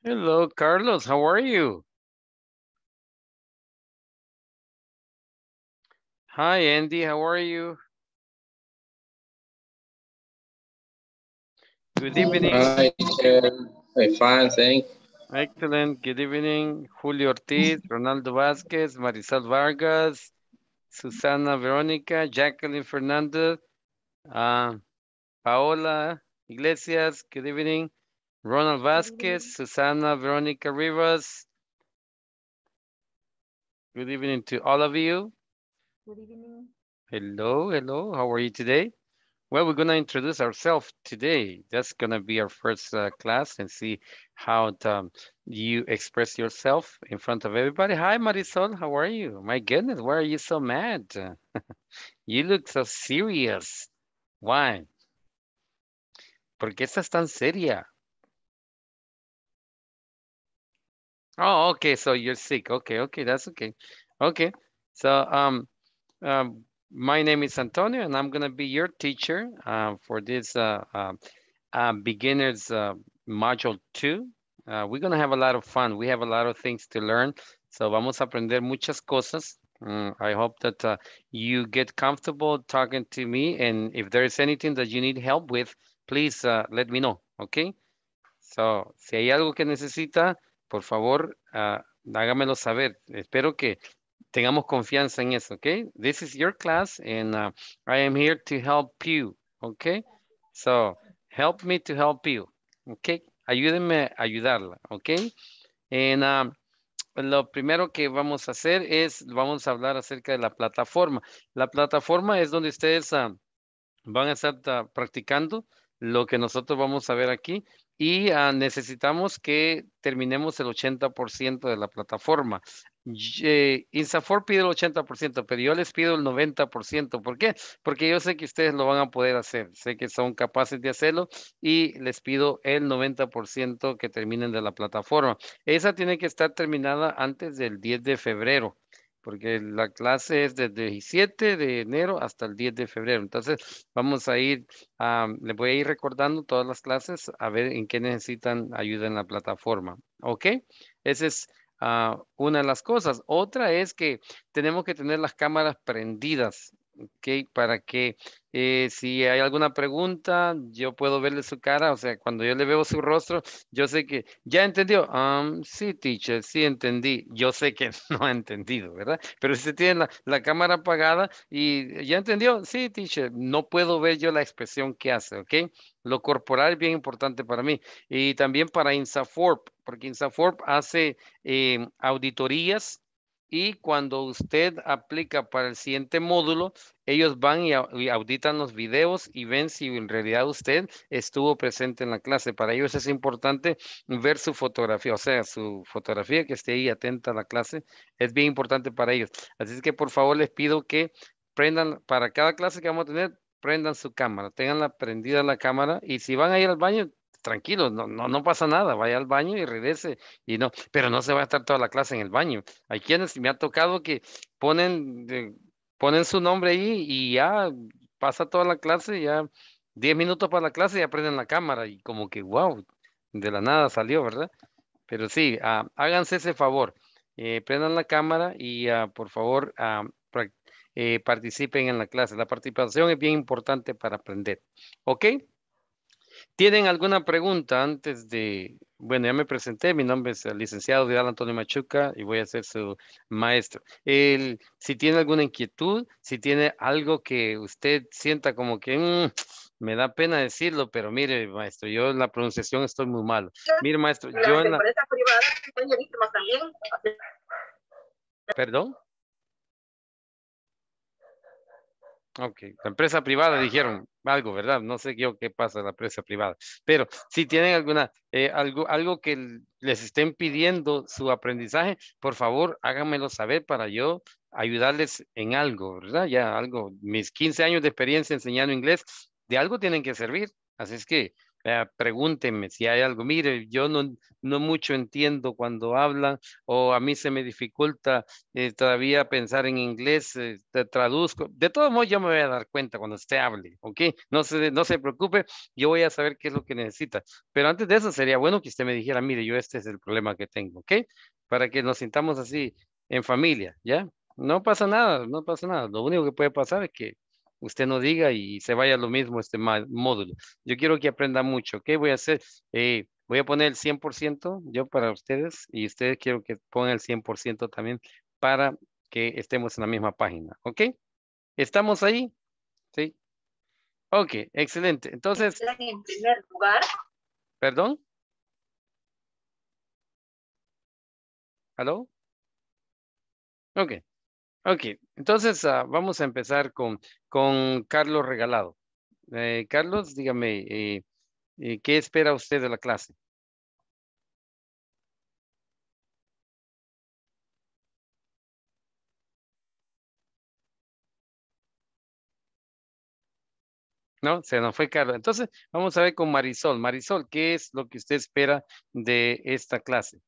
Hello, Carlos. How are you? Hi, Andy. How are you? Good evening. Hi, teacher. I'm fine, thanks. Excellent. Good evening. Julio Ortiz, Ronaldo Vasquez, Marisol Vargas, Susana Verónica, Jacqueline Fernandez, uh, Paola Iglesias. Good evening. Ronald Good Vasquez, evening. Susana Verónica Rivas. Good evening to all of you. Good evening. Hello, hello. How are you today? Well, we're going to introduce ourselves today. That's going to be our first class and see how you express yourself in front of everybody. Hi, Marisol. How are you? My goodness, why are you so mad? You look so serious. Why? ¿Por qué estás tan seria? Oh, okay. So you're sick. Okay, okay. That's okay. Okay. So, my name is Antonio, and I'm going to be your teacher for this beginners module 2. We're going to have a lot of fun. We have a lot of things to learn. So vamos a aprender muchas cosas. I hope that you get comfortable talking to me. And if there is anything that you need help with, please let me know. Okay. So, si hay algo que necesita, por favor, hágamelo saber. Espero que tengamos confianza en eso, okay? This is your class and I am here to help you, okay? So, help me to help you, okay? Ayúdenme a ayudarla, okay? And lo primero que vamos a hacer es, vamos a hablar acerca de la plataforma. La plataforma es donde ustedes van a estar practicando lo que nosotros vamos a ver aquí y necesitamos que terminemos el 80% de la plataforma. INSAFORP pide el 80%, pero yo les pido el 90%. ¿Por qué? Porque yo sé que ustedes lo van a poder hacer, sé que son capaces de hacerlo y les pido el 90% que terminen de la plataforma. Esa tiene que estar terminada antes del 10 de febrero porque la clase es desde 17 de enero hasta el 10 de febrero. Entonces, vamos a ir, les voy a ir recordando todas las clases a ver en qué necesitan ayuda en la plataforma. ¿Ok? Esa es una de las cosas. Otra es que tenemos que tener las cámaras prendidas. ¿Ok? Para que si hay alguna pregunta, yo puedo verle su cara, o sea, cuando yo le veo su rostro, yo sé que ya entendió. Sí, teacher, sí entendí. Yo sé que no ha entendido, ¿verdad? Pero si usted tiene la cámara apagada y ya entendió, sí, teacher, no puedo ver yo la expresión que hace, ¿ok? Lo corporal es bien importante para mí. Y también para INSAFORP, porque INSAFORP hace auditorías. Y cuando usted aplica para el siguiente módulo, ellos van y auditan los videos y ven si en realidad usted estuvo presente en la clase. Para ellos es importante ver su fotografía, o sea, su fotografía que esté ahí atenta a la clase, es bien importante para ellos. Así es que por favor les pido que prendan, para cada clase que vamos a tener, prendan su cámara, tenganla prendida la cámara y si van a ir al baño, tranquilos, no pasa nada, vaya al baño y regrese y no, pero no se va a estar toda la clase en el baño. Hay quienes me ha tocado que ponen, ponen su nombre ahí y ya pasa toda la clase, ya 10 minutos para la clase y ya prenden la cámara y como que wow, de la nada salió, ¿verdad? Pero sí, háganse ese favor, prendan la cámara y por favor participen en la clase. La participación es bien importante para aprender. ¿Ok? ¿Tienen alguna pregunta antes de... Bueno, ya me presenté, mi nombre es el licenciado Vidal Antonio Machuca y voy a ser su maestro. Si tiene alguna inquietud, si tiene algo que usted sienta como que me da pena decirlo, pero mire, maestro, yo en la pronunciación estoy muy malo. Mire, maestro, yo Las en la... empresas privadas son víctimas también. ¿Perdón? Ok, la empresa privada dijeron algo, ¿verdad? No sé yo qué pasa en la empresa privada, pero si tienen alguna, algo que les estén pidiendo su aprendizaje, por favor, háganmelo saber para yo ayudarles en algo, ¿verdad? Ya algo, mis 15 años de experiencia enseñando inglés, de algo tienen que servir. Así es que pregúntenme si hay algo. Mire, yo no mucho entiendo cuando hablan o a mí se me dificulta todavía pensar en inglés, te traduzco. De todos modos, yo me voy a dar cuenta cuando usted hable, ¿ok? No se preocupe, yo voy a saber qué es lo que necesita. Pero antes de eso sería bueno que usted me dijera, mire, yo este es el problema que tengo, ¿ok? Para que nos sintamos así en familia, ¿ya? No pasa nada, no pasa nada. Lo único que puede pasar es que usted no diga y se vaya lo mismo este módulo. Yo quiero que aprenda mucho, ¿ok? Voy a hacer, voy a poner el 100% yo para ustedes y ustedes quiero que pongan el 100% también para que estemos en la misma página, ¿ok? ¿Estamos ahí? Sí. Ok, excelente. Entonces, Quedan en primer lugar. ¿perdón? ¿Aló? Ok, ok. Entonces, vamos a empezar con Carlos Regalado. Carlos, dígame, ¿qué espera usted de la clase? No, se nos fue Carlos. Entonces, vamos a ver con Marisol. Marisol, ¿qué es lo que usted espera de esta clase?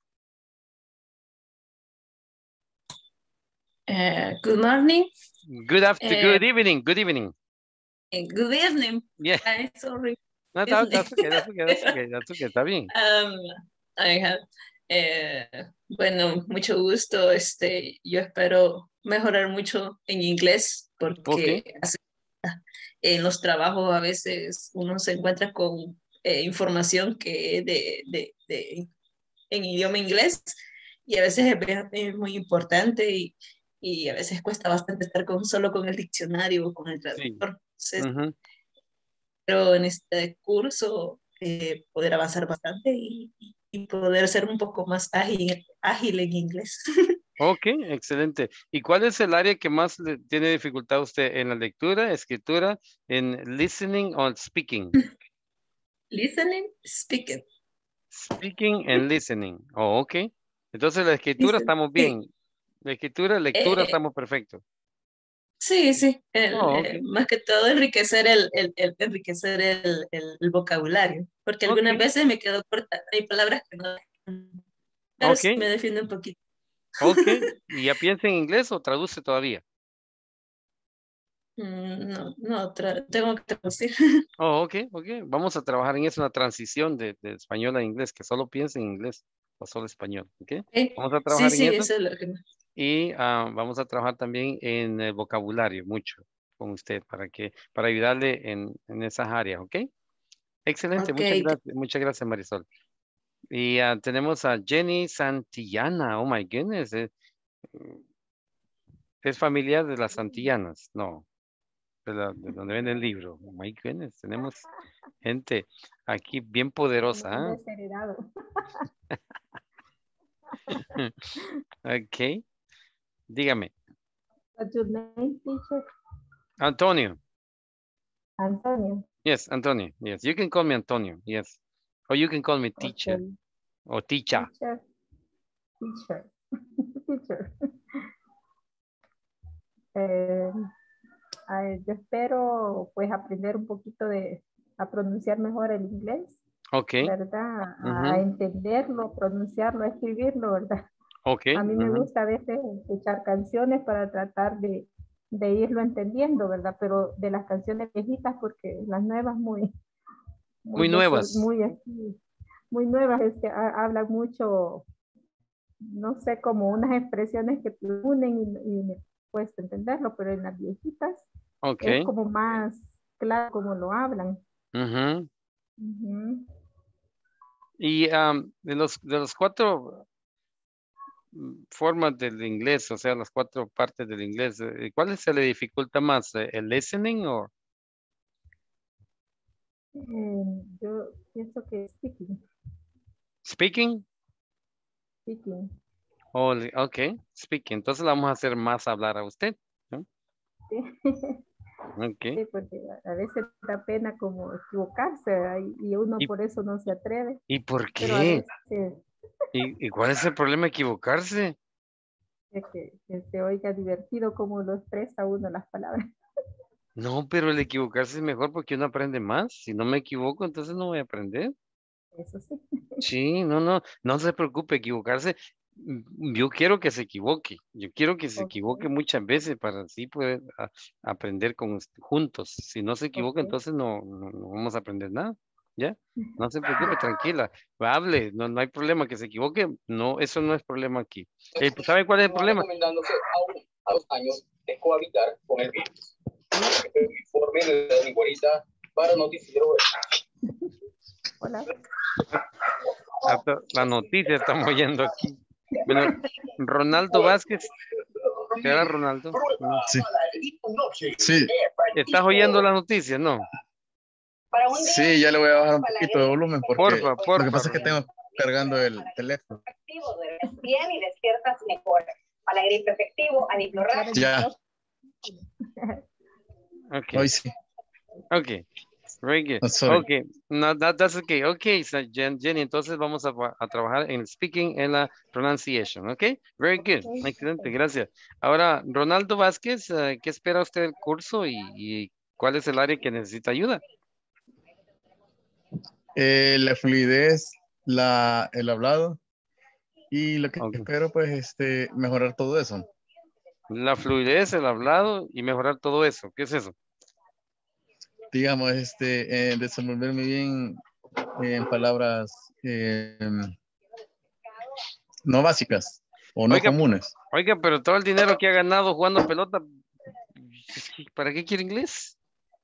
Good morning. Good afternoon, good evening, good evening. Good evening. Yeah, I'm sorry. no, that's okay, that's okay, that's okay, that's okay, está bien. I have, bueno, mucho gusto. Yo espero mejorar mucho en inglés porque Ok, en los trabajos a veces uno se encuentra con información que es en idioma inglés y a veces es muy importante y a veces cuesta bastante estar solo con el diccionario o con el sí. traductor. Entonces, Ujú. pero en este curso poder avanzar bastante y poder ser un poco más ágil en inglés. Ok, excelente. ¿Y cuál es el área que más le tiene dificultad a usted en la lectura, escritura, en listening o speaking? Listening, speaking. Speaking and listening. Oh, ok. Entonces la escritura Listen, estamos sí. bien. La escritura, lectura Eh, estamos perfectos. sí, sí. Oh, ok. Más que todo enriquecer enriquecer el vocabulario, porque Ok, algunas veces me quedo corta. Hay palabras que no, pero ok, sí me defiendo un poquito. ok. ¿Y ya piensa en inglés o traduce todavía? No, no, tengo que traducir. Oh, ok, ok. Vamos a trabajar en eso, una transición de español a inglés, que solo piense en inglés o solo español, ¿ok? Vamos a Sí, trabajar en sí, eso eso es lo que y vamos a trabajar también en el vocabulario mucho con usted para ayudarle en esas áreas, ¿ok? Excelente, Ok, muchas gracias Marisol. Y tenemos a Jenny Santillana, oh my goodness, es familiar de las Santillanas, no, de donde venden el libro, oh my goodness, tenemos gente aquí bien poderosa, Lo han ¿ah? desheredado. Ok, dígame. What's your name, teacher? Antonio. Antonio. Yes, Antonio. Yes, you can call me Antonio. Yes. Or you can call me teacher Okay. or teacher. Teacher. Teacher. Teacher. Eh, yo espero pues aprender un poquito a pronunciar mejor el inglés, Okay. ¿verdad? A Mhm. entenderlo, pronunciarlo, a escribirlo, ¿verdad? Okay. A mí me Mhm. gusta a veces escuchar canciones para tratar de irlo entendiendo, ¿verdad? Pero de las canciones viejitas, porque las nuevas muy, Muy nuevas. muy, así, muy nuevas, es que hablan mucho, no sé, como unas expresiones que te unen y me cuesta entenderlo, pero en las viejitas es Okay. como más claro como lo hablan. Mhm. Ujú. Y de los cuatro formas del inglés, o sea, las cuatro partes del inglés, ¿cuál se le dificulta más? ¿El listening o Yo pienso que speaking? speaking, Oh, okay, speaking. Entonces la vamos a hacer más hablar a usted, ¿no? sí. Okay. Sí, porque a veces da pena como equivocarse, ¿verdad? Y uno ¿Y, por eso no se atreve, y por pero a qué? veces ¿Y cuál es el problema de equivocarse? que se oiga divertido como lo expresa uno las palabras. No, pero el equivocarse es mejor porque uno aprende más. Si no me equivoco, entonces no voy a aprender. Eso sí. Sí, no se preocupe, equivocarse. Yo quiero que se equivoque. Yo quiero que se Ok, equivoque muchas veces para así poder aprender juntos. Si no se equivoca, ok. entonces no vamos a aprender nada. ¿Ya? No se preocupe, tranquila. Hable, no hay problema que se equivoque. No, eso no es problema aquí. ¿Sabe cuál es el problema? Recomendándose aún a 2 años de cohabitar con el virus. El informe de la lingüista para noticiero. Hola. Hasta la noticia estamos oyendo aquí. Bueno, Ronaldo Vázquez, ¿será Ronaldo? No. Sí. Sí, ¿Estás oyendo las noticias? No. sí, ya le voy a bajar un poquito de volumen porque lo que Porfa, pasa es que Ronaldo. tengo cargando el teléfono. Duermes bien y despiertas mejor. Para la gripe efectivo, adiplorrax. Ya, Okay. hoy sí. Okay. Very good. Oh, sorry. Okay. No, that's okay. Okay, so Jenny, entonces vamos a trabajar en el speaking, en la pronunciation. Okay. Very good. Excelente, gracias. Ahora, Ronaldo Vázquez, ¿qué espera usted del curso y cuál es el área que necesita ayuda? La fluidez, el hablado y lo que Okay. espero pues mejorar todo eso. La fluidez, el hablado y mejorar todo eso. ¿Qué es eso? Digamos, desenvolverme bien en palabras no básicas o no Oiga, comunes. oiga, pero todo el dinero que ha ganado jugando pelota, ¿para qué quiere inglés?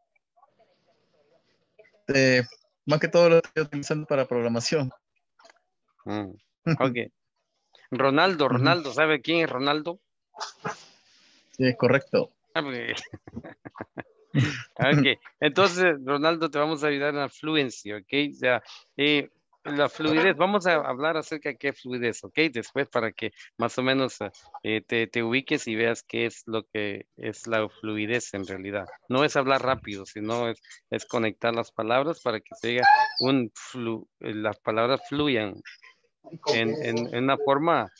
Más que todo lo estoy utilizando para programación. Ok. Ronaldo, Ujú. ¿sabe quién es Ronaldo? Sí, es correcto. Ah, pues, ok, entonces Ronaldo te vamos a ayudar en la fluency, ok, o sea, la fluidez, vamos a hablar acerca de qué fluidez, ok, después para que más o menos te ubiques y veas qué es lo que es la fluidez en realidad. No es hablar rápido, sino es conectar las palabras para que se diga las palabras fluyan en una forma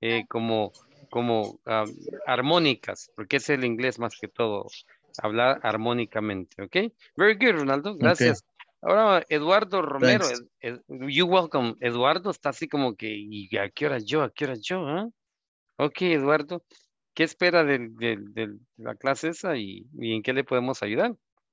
como armónicas, porque es el inglés más que todo, hablar armónicamente, ¿ok? Very good, Ronaldo, Ok, gracias. Ahora, Eduardo Romero, thanks. you welcome. Eduardo está así como que, ¿y a qué hora yo? ¿A qué hora yo? ¿Ah? Ok, Eduardo, ¿qué espera de la clase esa y en qué le podemos ayudar?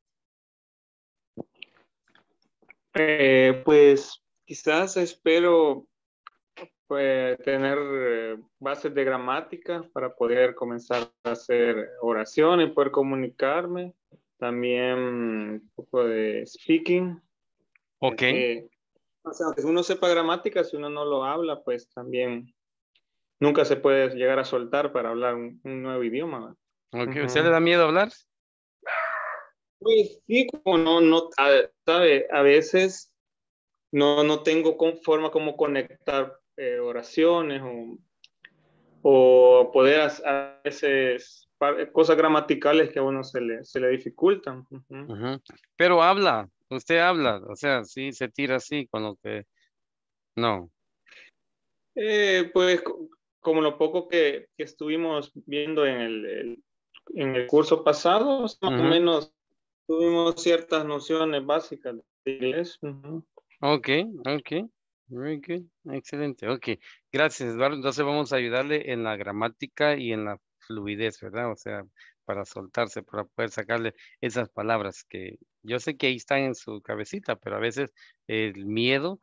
Pues quizás espero tener bases de gramática para poder comenzar a hacer oraciones, poder comunicarme. También un poco de speaking. Ok, O sea, aunque uno sepa gramática, si uno no lo habla, pues también nunca se puede llegar a soltar para hablar un nuevo idioma. ok, ¿usted le da miedo hablar? Pues sí, como sabe, a veces no tengo forma como conectar oraciones o poder a veces cosas gramaticales que a uno se le dificultan. Ujú. Ujú. Pero habla, usted habla, o sea, sí se tira así con lo que... No. Pues como lo poco que estuvimos viendo en el curso pasado, más o Ujú. menos tuvimos ciertas nociones básicas de inglés. Ujú. Ok, ok. Very good. Excelente. Ok. Gracias, Eduardo. Entonces vamos a ayudarle en la gramática y en la fluidez, ¿verdad? O sea, para soltarse, para poder sacarle esas palabras que yo sé que ahí están en su cabecita, pero a veces el miedo,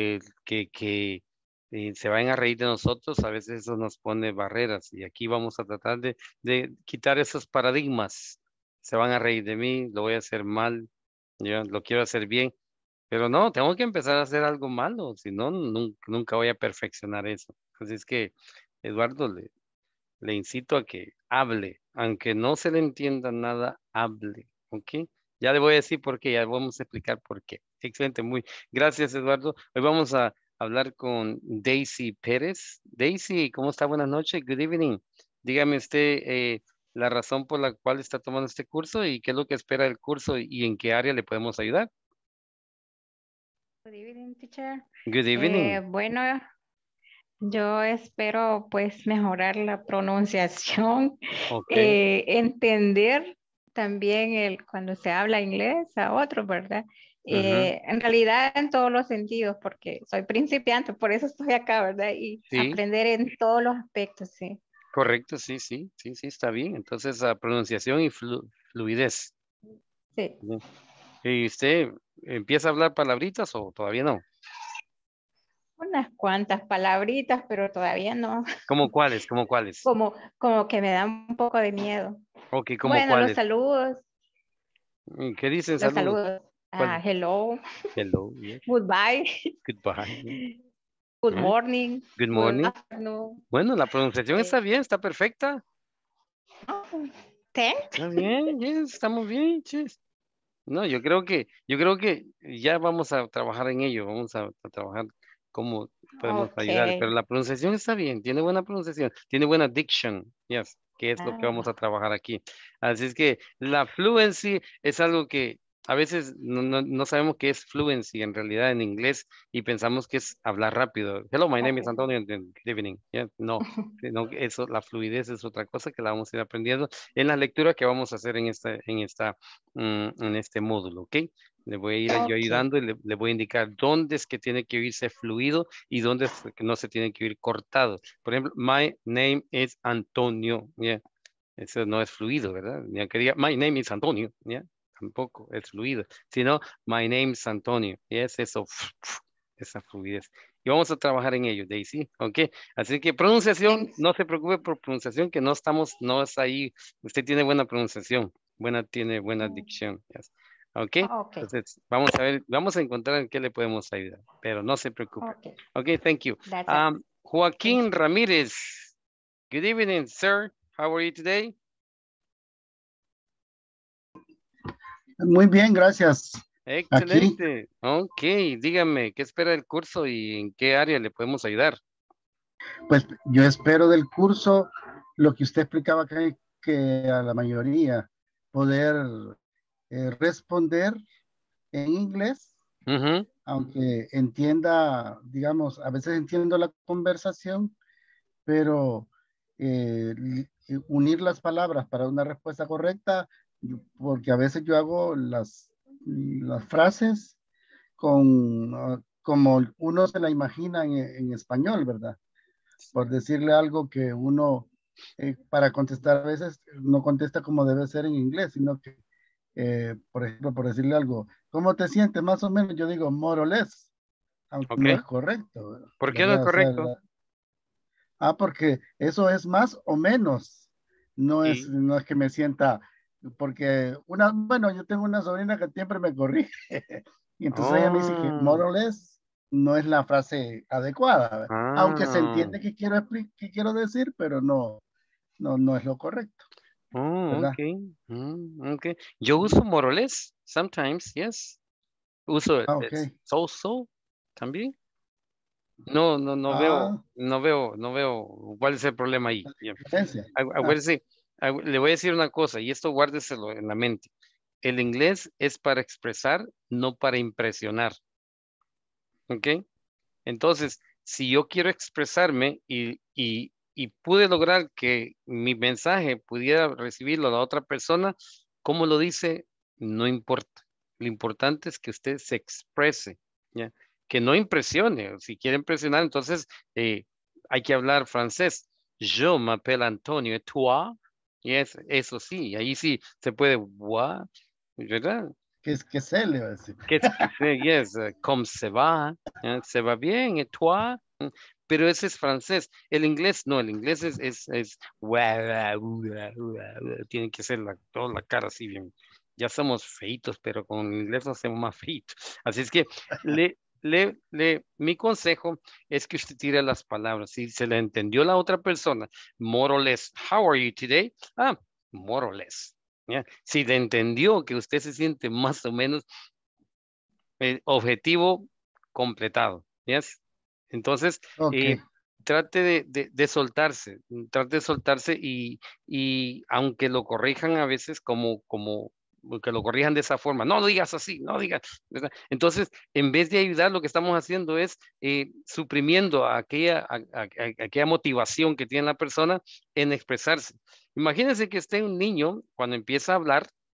que se vayan a reír de nosotros, a veces eso nos pone barreras. Y aquí vamos a tratar de quitar esos paradigmas. Se van a reír de mí, lo voy a hacer mal, yo lo quiero hacer bien. Pero no, tengo que empezar a hacer algo malo, si no, nunca voy a perfeccionar eso. Así es que, Eduardo, le incito a que hable, aunque no se le entienda nada, hable, ¿ok? Ya le voy a decir por qué, ya vamos a explicar por qué. Excelente, muy gracias, Eduardo. Hoy vamos a hablar con Daisy Pérez. Daisy, ¿cómo está? Buenas noches, good evening. Dígame usted la razón por la cual está tomando este curso y qué es lo que espera del curso y en qué área le podemos ayudar. Good evening, teacher. Good evening. Bueno, yo espero pues mejorar la pronunciación, Ok. entender también cuando se habla inglés a otros, ¿verdad? Ujú. En realidad en todos los sentidos, porque soy principiante, por eso estoy acá, ¿verdad? Y Sí, aprender en todos los aspectos, sí. correcto, sí, sí, sí, sí, está bien. Entonces, pronunciación y fluidez. Sí. Ujú. ¿Y usted empieza a hablar palabritas o todavía no? Unas cuantas palabritas, pero todavía no. ¿Cómo cuáles? ¿Cómo cuáles? Como que me da un poco de miedo. Ok, ¿cómo Bueno, cuáles? ¿Qué dicen los saludos? saludos. ¿Cuál? Hello, Hello, yes. goodbye, Goodbye. good ¿Eh? morning, Good good morning. afternoon. Bueno, la pronunciación está bien, está perfecta. Thanks. Está bien, yes, estamos bien, chis. No, yo creo que ya vamos a trabajar en ello, vamos a trabajar cómo podemos ayudar, pero Okay. la pronunciación está bien, tiene buena pronunciación, tiene buena diction, yes, que es lo que vamos Ah, a trabajar aquí. Así es que la fluency es algo que a veces no sabemos qué es fluency en realidad en inglés y pensamos que es hablar rápido. Hello, my name is okay. Antonio, and good evening. Yeah, no, eso, la fluidez es otra cosa que la vamos a ir aprendiendo en la lectura que vamos a hacer en este módulo, ¿ok? Le voy a ir yo Okay. ayudando y le voy a indicar dónde es que tiene que oírse fluido y dónde es que no se tiene que oír cortado. Por ejemplo, my name is Antonio, ¿ya? Eso no es fluido, ¿verdad? Ya quería, my name is Antonio, ¿ya? Tampoco es fluido, sino my name is Antonio, y es eso, esa fluidez. Y vamos a trabajar en ello, Daisy, ¿ok? Así que pronunciación, Thanks. no se preocupe por pronunciación, que no es ahí, usted tiene buena pronunciación, tiene buena dicción, yes. ¿Ok? Okay. Entonces, vamos a ver, vamos a encontrar en qué le podemos ayudar, pero no se preocupe. Okay. Ok, thank you. That's it. Thank Joaquín you. Ramírez, good evening, sir. How are you today? Muy bien, gracias. Aquí, Excelente. Ok, dígame, ¿qué espera del curso y en qué área le podemos ayudar? pues yo espero del curso lo que usted explicaba acá, que a la mayoría poder responder en inglés, Ujú. aunque entienda, digamos, a veces entiendo la conversación, pero unir las palabras para una respuesta correcta, porque a veces yo hago las frases como uno se la imagina en español, ¿verdad? Por decirle algo que uno, para contestar a veces, no contesta como debe ser en inglés, sino que, por ejemplo, por decirle algo, ¿cómo te sientes? Más o menos yo digo more or less, aunque Ok. no es correcto, ¿Por qué no es ¿verdad? O sea, correcto? porque eso es más o menos, Y, no es que me sienta, porque bueno, yo tengo una sobrina que siempre me corrige, y entonces ella me dice que oh, more or less no es la frase adecuada, ¿verdad? Aunque se ah, entiende que quiero decir, pero no es lo correcto, oh, ¿verdad? ok. Ok. Yo uso moroles, sometimes, yes. Uso Ok. so también. No Ah, veo cuál es el problema ahí. Yeah. diferencia. Ah, Acuérdese, le voy a decir una cosa y esto guárdeselo en la mente. El inglés es para expresar, no para impresionar. ¿Ok? Entonces, si yo quiero expresarme y pude lograr que mi mensaje pudiera recibirlo a la otra persona, ¿cómo lo dice? No importa. Lo importante es que usted se exprese, ¿ya? Que no impresione. Si quiere impresionar, entonces hay que hablar francés. Je m'appelle Antonio, et toi? Y eso sí, ahí sí se puede, what? ¿Verdad? que se le va a decir. Qu'est-ce que c'est? Yes, ¿cómo se va? Se va bien, ¿et toi? Pero ese es francés. El inglés no, el inglés es tiene que ser toda la cara así bien. Ya somos feitos, pero con el inglés nos hacemos más feitos. Así es que mi consejo es que usted tire las palabras. Si se le entendió la otra persona, more or less, how are you today? More or less. ¿Ya? Si le entendió que usted se siente más o menos objetivo completado, ¿yes? Entonces, Ok, trate trate de soltarse y aunque lo corrijan a veces como que lo corrijan de esa forma, no lo digas así, no digas, ¿verdad? Entonces, en vez de ayudar, lo que estamos haciendo es suprimiendo aquella motivación que tiene la persona en expresarse. Imagínense que esté un niño, cuando empieza a hablar,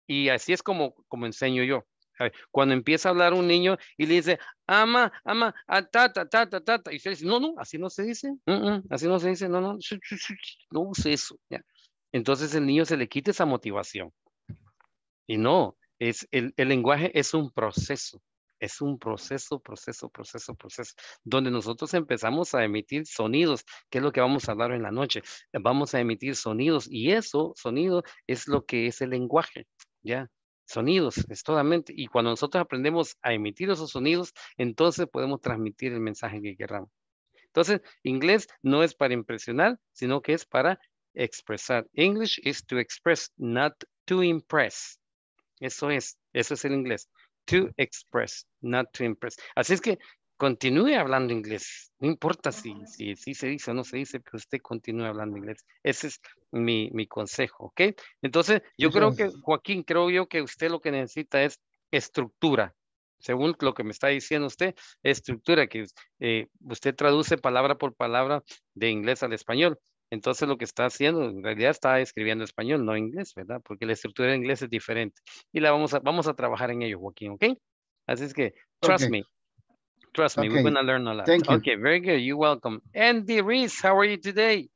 Y así es como enseño yo. A ver, cuando empieza a hablar un niño y le dice, ama, tata, tata, tata, y usted dice, no, así no se dice, así no se dice, no use eso. Ya. Entonces el niño se le quita esa motivación. Y no, el lenguaje es un proceso. Es un proceso, donde nosotros empezamos a emitir sonidos, que es lo que vamos a hablar en la noche. Vamos a emitir sonidos y sonido, es lo que es el lenguaje, ¿ya? Sonidos, es totalmente. Y cuando nosotros aprendemos a emitir esos sonidos, entonces podemos transmitir el mensaje que queramos. Entonces, inglés no es para impresionar, sino que es para expresar. English is to express, not to impress. Eso es el inglés. To express, not to impress. Así es que continúe hablando inglés. No importa si se dice o no se dice, pero usted continúe hablando inglés. Ese es mi consejo, ¿ok? Entonces, yo creo que, Joaquín, creo yo que usted lo que necesita es estructura. Según lo que me está diciendo usted, estructura, que usted traduce palabra por palabra de inglés al español. Entonces lo que está haciendo, en realidad está escribiendo español, no inglés, ¿verdad? Porque la estructura en inglés es diferente. Y vamos a trabajar en ello, Joaquín, ¿ok? Así es que, trust me, we're going to learn a lot. Thank you. Okay, very good, you're welcome. Andy Reese, how are you today?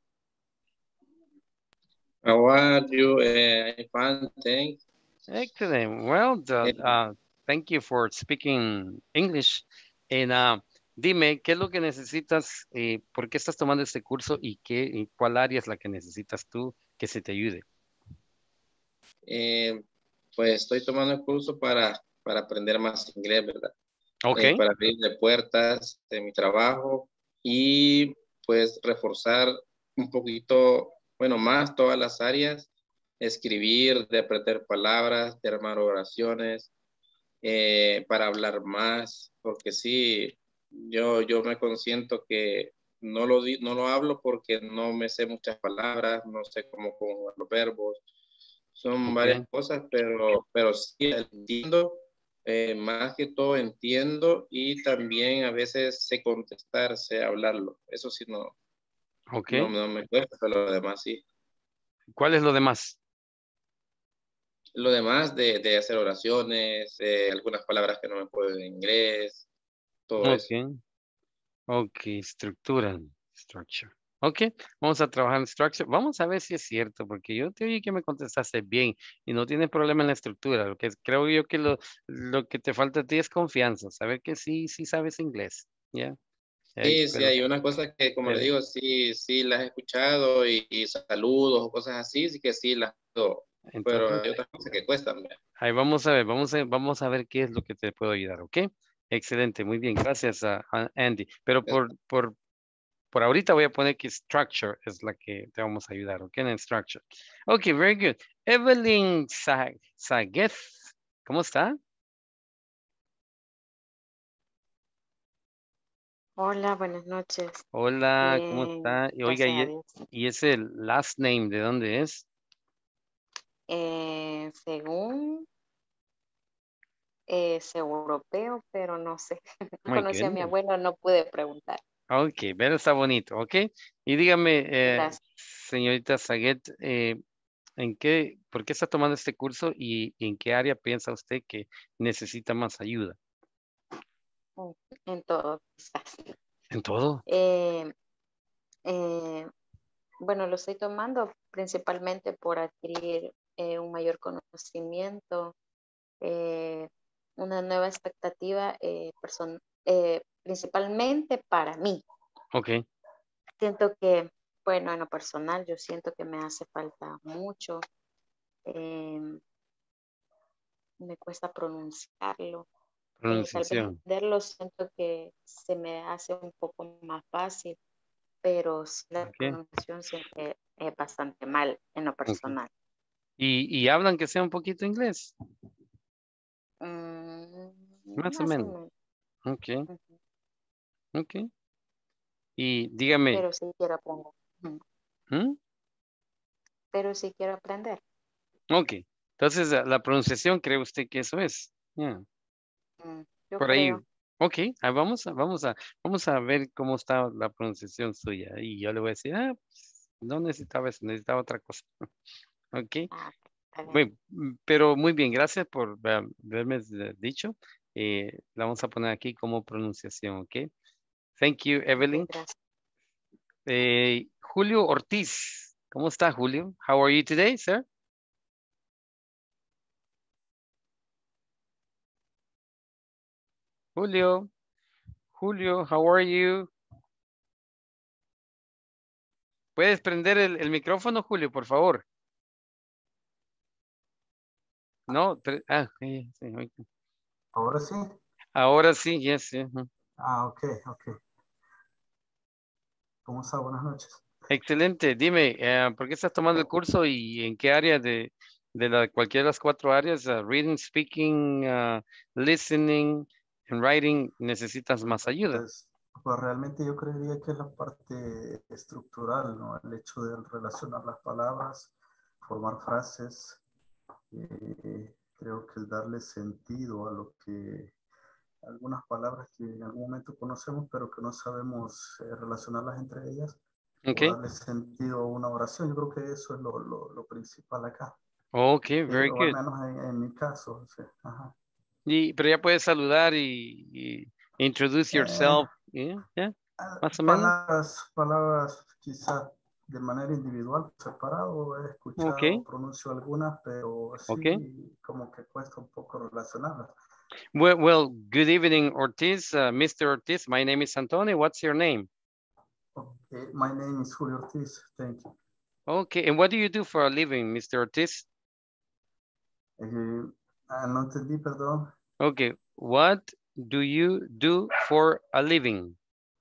How are you? I'm fine, thanks. Excellent. Well, thank you for speaking English. And dime, ¿qué es lo que necesitas? ¿Por qué estás tomando este curso y cuál área es la que necesitas tú que se te ayude? Pues estoy tomando el curso para aprender más inglés, ¿verdad? Ok. Para abrirle puertas de mi trabajo y pues reforzar un poquito, bueno, más todas las áreas, escribir, de aprender palabras, de armar oraciones, para hablar más, porque sí, yo me consiento que no lo hablo porque no me sé muchas palabras, no sé cómo conjugar los verbos, son varias cosas, pero sí entiendo, más que todo entiendo y también a veces sé contestar, sé hablarlo, eso sí no me cuesta, pero lo demás sí. ¿Cuál es lo demás? Lo demás de hacer oraciones, algunas palabras que no me puedo en inglés, todo eso. Ok, structure. Ok, vamos a trabajar en structure. Vamos a ver si es cierto, porque yo te oí que me contestaste bien y no tienes problema en la estructura. Lo que creo yo que lo que te falta a ti es confianza, saber que sí sabes inglés, ¿ya? Sí, hay una cosa que, como le digo, sí las he escuchado y saludos o cosas así, sí que sí las hago, pero hay otras cosas que cuestan. Ahí vamos a ver, vamos a ver qué es lo que te puedo ayudar, ¿ok? Excelente, muy bien, gracias a Andy. Pero por ahorita voy a poner que structure es la que te vamos a ayudar, ¿ok? En structure. Ok, very good. Evelyn Saguez, ¿cómo está? Hola, buenas noches. Hola, ¿cómo está? Y oiga, ¿y ese last name de dónde es? Según es europeo, pero no sé. Conocí a mi abuelo, no pude preguntar. Ok, pero está bonito, ok. Y dígame, señorita Saguet, ¿por qué está tomando este curso y en qué área piensa usted que necesita más ayuda? En todo, quizás. ¿En todo? Bueno, lo estoy tomando principalmente por adquirir un mayor conocimiento, una nueva expectativa principalmente para mí. Ok. Siento que, bueno, en lo personal, yo siento que me hace falta mucho. Me cuesta pronunciarlo. Tal vez entenderlo, siento que se me hace un poco más fácil, pero la pronunciación siempre es bastante mal en lo personal. ¿Y hablan que sea un poquito inglés? Más o menos. Ok. Ok. Y dígame. Pero sí quiero aprender. Pero sí quiero aprender. Ok. Entonces, la pronunciación, ¿cree usted que eso es? Yo por creo. Ahí. Ok. Vamos a ver cómo está la pronunciación suya. Y yo le voy a decir, pues, no necesitaba eso, necesitaba otra cosa. Ok. Pero muy bien, gracias por haberme dicho. La vamos a poner aquí como pronunciación, ¿ok? Thank you, Evelyn. Julio Ortiz. ¿Cómo está, Julio? How are you today, sir? Julio, how are you? ¿Puedes prender el micrófono, Julio, por favor? No, sí, ¿Ahora sí? Ahora sí, yes. Ok. ¿Cómo está? Buenas noches. Excelente. Dime, ¿por qué estás tomando el curso y en qué área de cualquiera de las 4 áreas, reading, speaking, listening, and writing, necesitas más ayuda? Pues realmente yo creería que es la parte estructural, ¿no? El hecho de relacionar las palabras, formar frases, creo que el darle sentido a lo que algunas palabras que en algún momento conocemos pero que no sabemos relacionarlas entre ellas, o darle sentido a una oración. Yo creo que eso es lo principal acá. Ok, very good. Al menos en mi caso. Sí. Ajá. Pero ya puedes saludar y introduce yourself. Más o menos. Palabras quizás de manera individual, separado, he escuchado, pronuncio algunas, pero sí como que cuesta un poco relacionarlas. Well, good evening, Ortiz. Mr. Ortiz, my name is Antonio. What's your name? Okay, my name is Julio Ortiz. Thank you. Okay, and what do you do for a living, Mr. Ortiz? No entendí, perdón. Okay, what do you do for a living?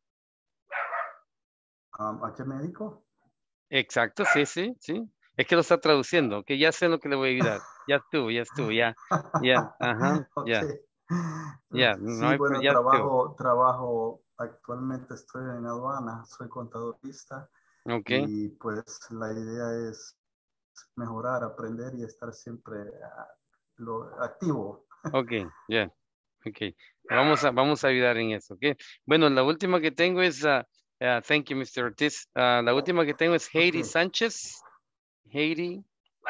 ¿A qué me dedico? Exacto, sí. Es que lo está traduciendo, que ya sé lo que le voy a ayudar. Ya estuvo, ajá, ya. Ya, sí, bueno, trabajo, actualmente estoy en aduana, soy contadorista. Y pues la idea es mejorar, aprender y estar siempre activo. Ok. Vamos a ayudar en eso, ok. Bueno, la última que tengo es, thank you, Mr. Ortiz. La última que tengo es Heidi Sánchez. Heidi.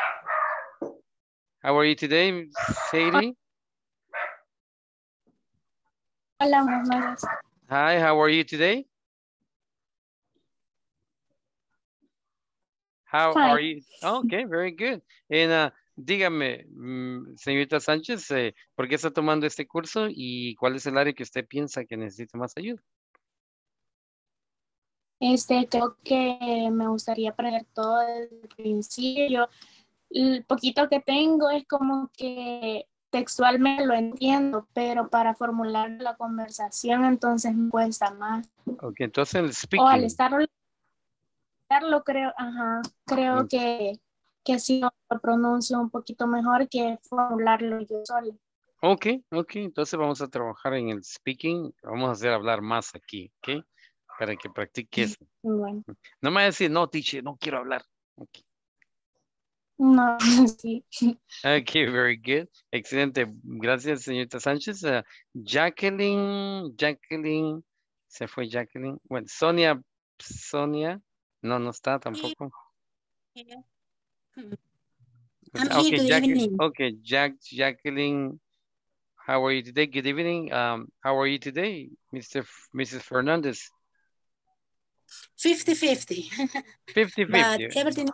How are you today, Heidi? Hola, buenas noches. Hi, how are you today? How are you? Okay, very good. And dígame, señorita Sánchez, ¿por qué está tomando este curso y cuál es el área que usted piensa que necesita más ayuda? Creo que me gustaría aprender todo desde el principio. El poquito que tengo es como que textualmente lo entiendo, pero para formular la conversación entonces me cuesta más. Ok, entonces el speaking. O al estarlo creo que sí lo pronuncio un poquito mejor que formularlo yo sola. Ok, entonces vamos a trabajar en el speaking, vamos a hacer hablar más aquí, ok, para que practiques. Bueno. No me va a decir, no, teacher, no quiero hablar. Okay. No, sí. Ok, very good. Excelente. Gracias, señorita Sánchez. Jacqueline, se fue Jacqueline. Bueno, Sonia, no está tampoco. Okay, Jacqueline, how are you today? Good evening. How are you today, Mrs. Fernandez? 50-50. 50-50.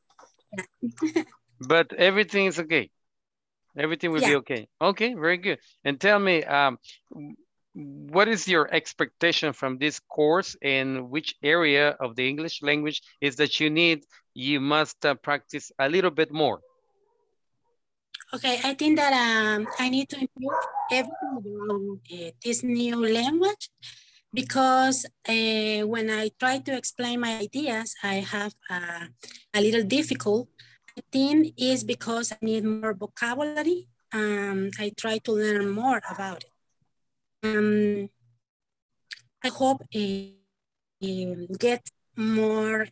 But everything is okay. Everything will be okay. Okay, very good. And tell me, what is your expectation from this course, and which area of the English language is that you must practice a little bit more? Okay, I think that I need to improve everything around this new language, because when I try to explain my ideas, I have a little difficult. I think it's because I need more vocabulary. I try to learn more about it. I hope get more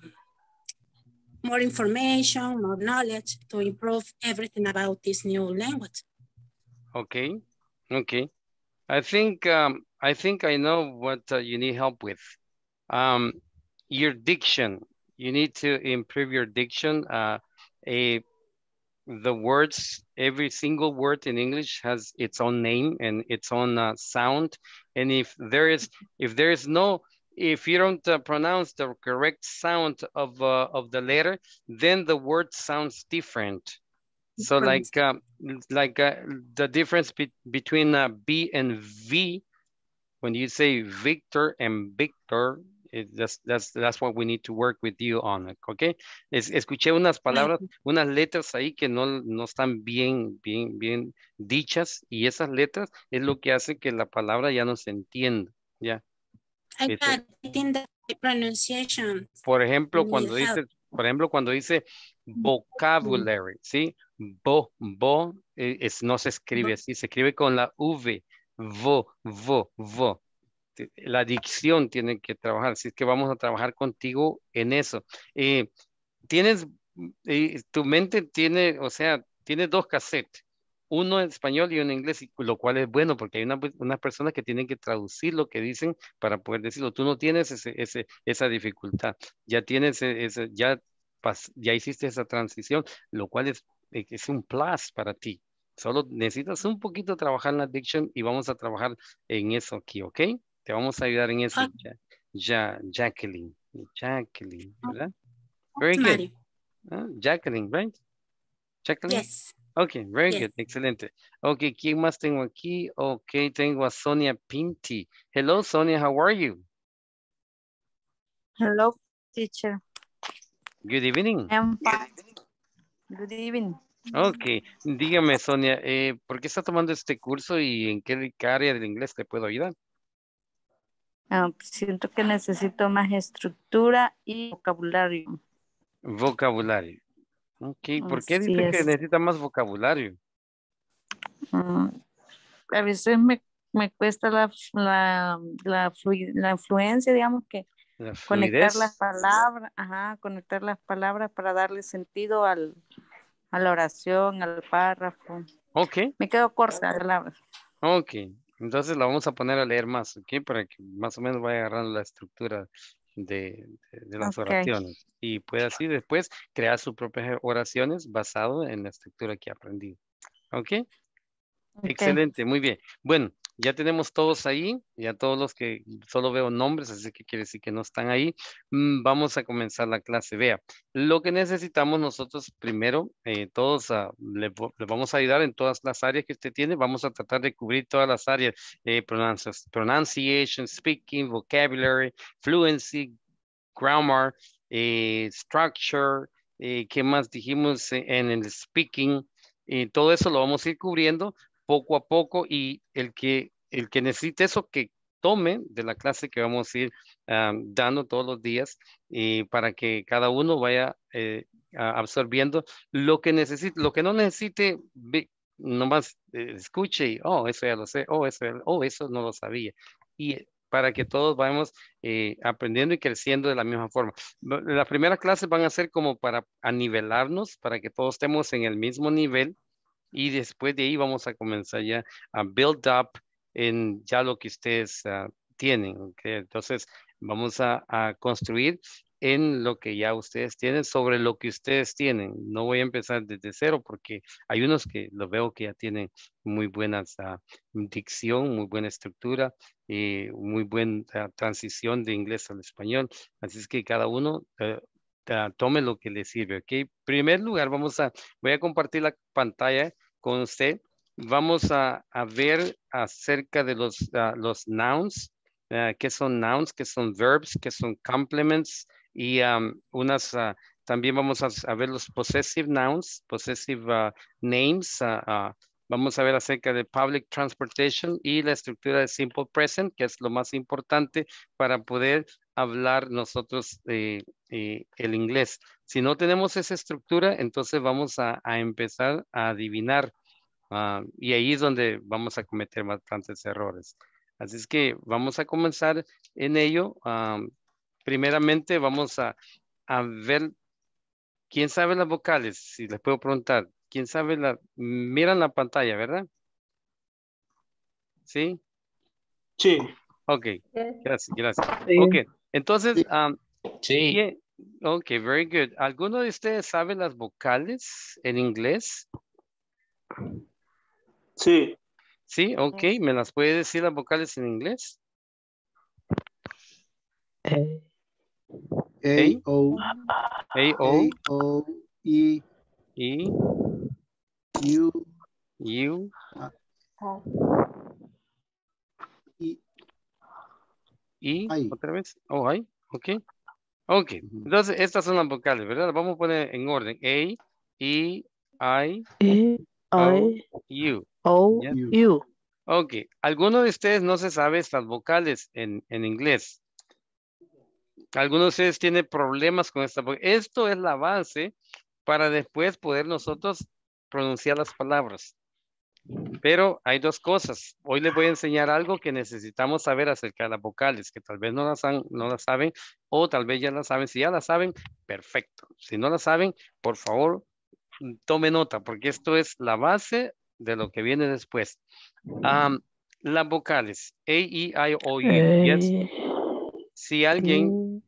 information, more knowledge to improve everything about this new language. Okay. I think I know what you need help with. Your diction. You need to improve your diction. the words, every single word in English has its own name and its own sound. And if you don't pronounce the correct sound of the letter, then the word sounds different. So like the difference between B and V, when you say Victor and Victor, that's what we need to work with you on, okay? Escuché unas palabras, unas letras ahí que no están bien dichas, y esas letras es lo que hace que la palabra ya no se entienda, ¿ya? I think that the pronunciation. Por ejemplo, cuando dice vocabulary, ¿sí? No se escribe así, se escribe con la V, vo. La dicción tiene que trabajar, así es que vamos a trabajar contigo en eso. Tu mente tiene, o sea, tiene dos cassettes, uno en español y uno en inglés, lo cual es bueno porque hay unas personas que tienen que traducir lo que dicen para poder decirlo. Tú no tienes esa dificultad, ya tienes ya hiciste esa transición, lo cual es un plus para ti. Solo necesitas un poquito trabajar en la diction y vamos a trabajar en eso aquí, ¿ok? Te vamos a ayudar en eso, Jacqueline, ¿verdad? Very good. Jacqueline, right? Jacqueline? Yes. Okay, very good, excelente. Okay, ¿quién más tengo aquí? Okay, tengo a Sonia Pinti. Hello, Sonia, how are you? Hello, teacher. Good evening. I'm fine. Good evening. Okay, dígame, Sonia, ¿por qué está tomando este curso y en qué área del inglés te puedo ayudar? Siento que necesito más estructura y vocabulario. Vocabulario. Ok, ¿por qué dice que necesita más vocabulario? A veces me cuesta la fluencia, digamos que conectar las palabras, conectar las palabras para darle sentido a la oración, al párrafo. Ok. Me quedo corta de palabras. Ok, entonces la vamos a poner a leer más, ok, para que más o menos vaya agarrando la estructura de las oraciones y pueda así después crear sus propias oraciones basado en la estructura que ha aprendido. ¿Ok? Excelente, muy bien. Bueno, ya tenemos todos ahí, ya todos los que solo veo nombres, así que quiere decir que no están ahí. Vamos a comenzar la clase. Vea, lo que necesitamos nosotros primero, todos le vamos a ayudar en todas las áreas que usted tiene. Vamos a tratar de cubrir todas las áreas, pronunciation, speaking, vocabulary, fluency, grammar, structure, ¿qué más dijimos en el speaking? Todo eso lo vamos a ir cubriendo poco a poco, y el que necesite eso, que tome de la clase que vamos a ir dando todos los días, para que cada uno vaya absorbiendo lo que necesite. Lo que no necesite, nomás escuche y, eso ya lo sé, eso no lo sabía. Y para que todos vayamos aprendiendo y creciendo de la misma forma. Las primeras clases van a ser como para anivelarnos, para que todos estemos en el mismo nivel. Y después de ahí vamos a comenzar ya a build up en ya lo que ustedes tienen. ¿Okay? Entonces vamos a construir en lo que ya ustedes tienen, sobre lo que ustedes tienen. No voy a empezar desde cero porque hay unos que lo veo que ya tienen muy buena dicción, muy buena estructura, muy buena transición de inglés al español. Así es que cada uno tome lo que le sirve, ¿ok? En primer lugar, voy a compartir la pantalla con usted. Vamos a ver acerca de los nouns, qué son nouns, qué son verbs, qué son complements, y también vamos a ver los possessive nouns, possessive names. Vamos a ver acerca de public transportation y la estructura de simple present, que es lo más importante para poder hablar nosotros el inglés. Si no tenemos esa estructura, entonces vamos a empezar a adivinar, y ahí es donde vamos a cometer bastantes errores. Así es que vamos a comenzar en ello. Primeramente vamos a ver, ¿quién sabe las vocales? Si les puedo preguntar, ¿quién sabe miran la pantalla, verdad? ¿Sí? Sí. Ok, gracias. Sí. Ok, entonces, sí. Ok, very good. ¿Alguno de ustedes sabe las vocales en inglés? Sí. Sí, ok. ¿Me las puede decir las vocales en inglés? A, O, E, U, I, otra vez. Oh, I, ok. Ok, entonces estas son las vocales, ¿verdad? Las vamos a poner en orden. A, E, I, O, U. Ok, ¿alguno de ustedes no se sabe estas vocales en inglés? ¿Alguno de ustedes tiene problemas con esta? Porque esto es la base para después poder nosotros pronunciar las palabras. Pero hay dos cosas. Hoy les voy a enseñar algo que necesitamos saber acerca de las vocales, que tal vez no las saben o tal vez ya las saben. Si ya las saben, perfecto. Si no las saben, por favor, tome nota, porque esto es la base de lo que viene después. Las vocales, A, E, I, O, U. Yes. Si alguien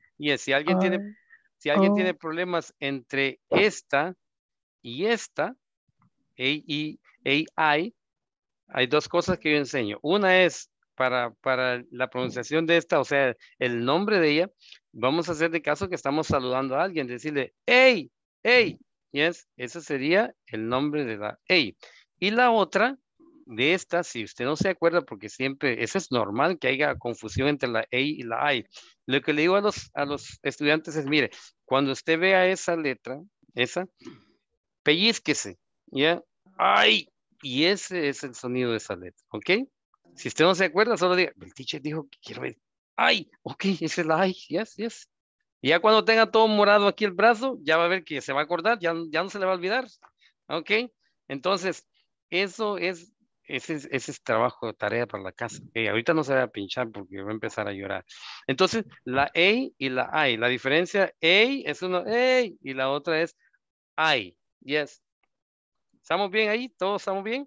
tiene problemas entre esta y esta, A, E, I, hay dos cosas que yo enseño. Una es para la pronunciación de esta, o sea, el nombre de ella, vamos a hacer de caso que estamos saludando a alguien, decirle, hey, hey, yes, ese sería el nombre de la hey. Y la otra de esta, si usted no se acuerda, porque siempre, eso es normal que haya confusión entre la hey y la I. Lo que le digo a los estudiantes es, mire, cuando usted vea esa letra, esa, pellizquese, ¿ya? ¡Ay! Y ese es el sonido de esa letra, ¿ok? Si usted no se acuerda, solo diga, el teacher dijo que quiero ver. ¡Ay! Ok, esa es la ay, yes, yes. Y ya cuando tenga todo morado aquí el brazo, ya va a ver que se va a acordar, ya no se le va a olvidar, ¿ok? Entonces, ese es trabajo, tarea para la casa. Ahorita no se va a pinchar porque va a empezar a llorar. Entonces, la A y la I, la diferencia, A es uno, A, y la otra es I, yes. ¿Estamos bien ahí? ¿Todos estamos bien?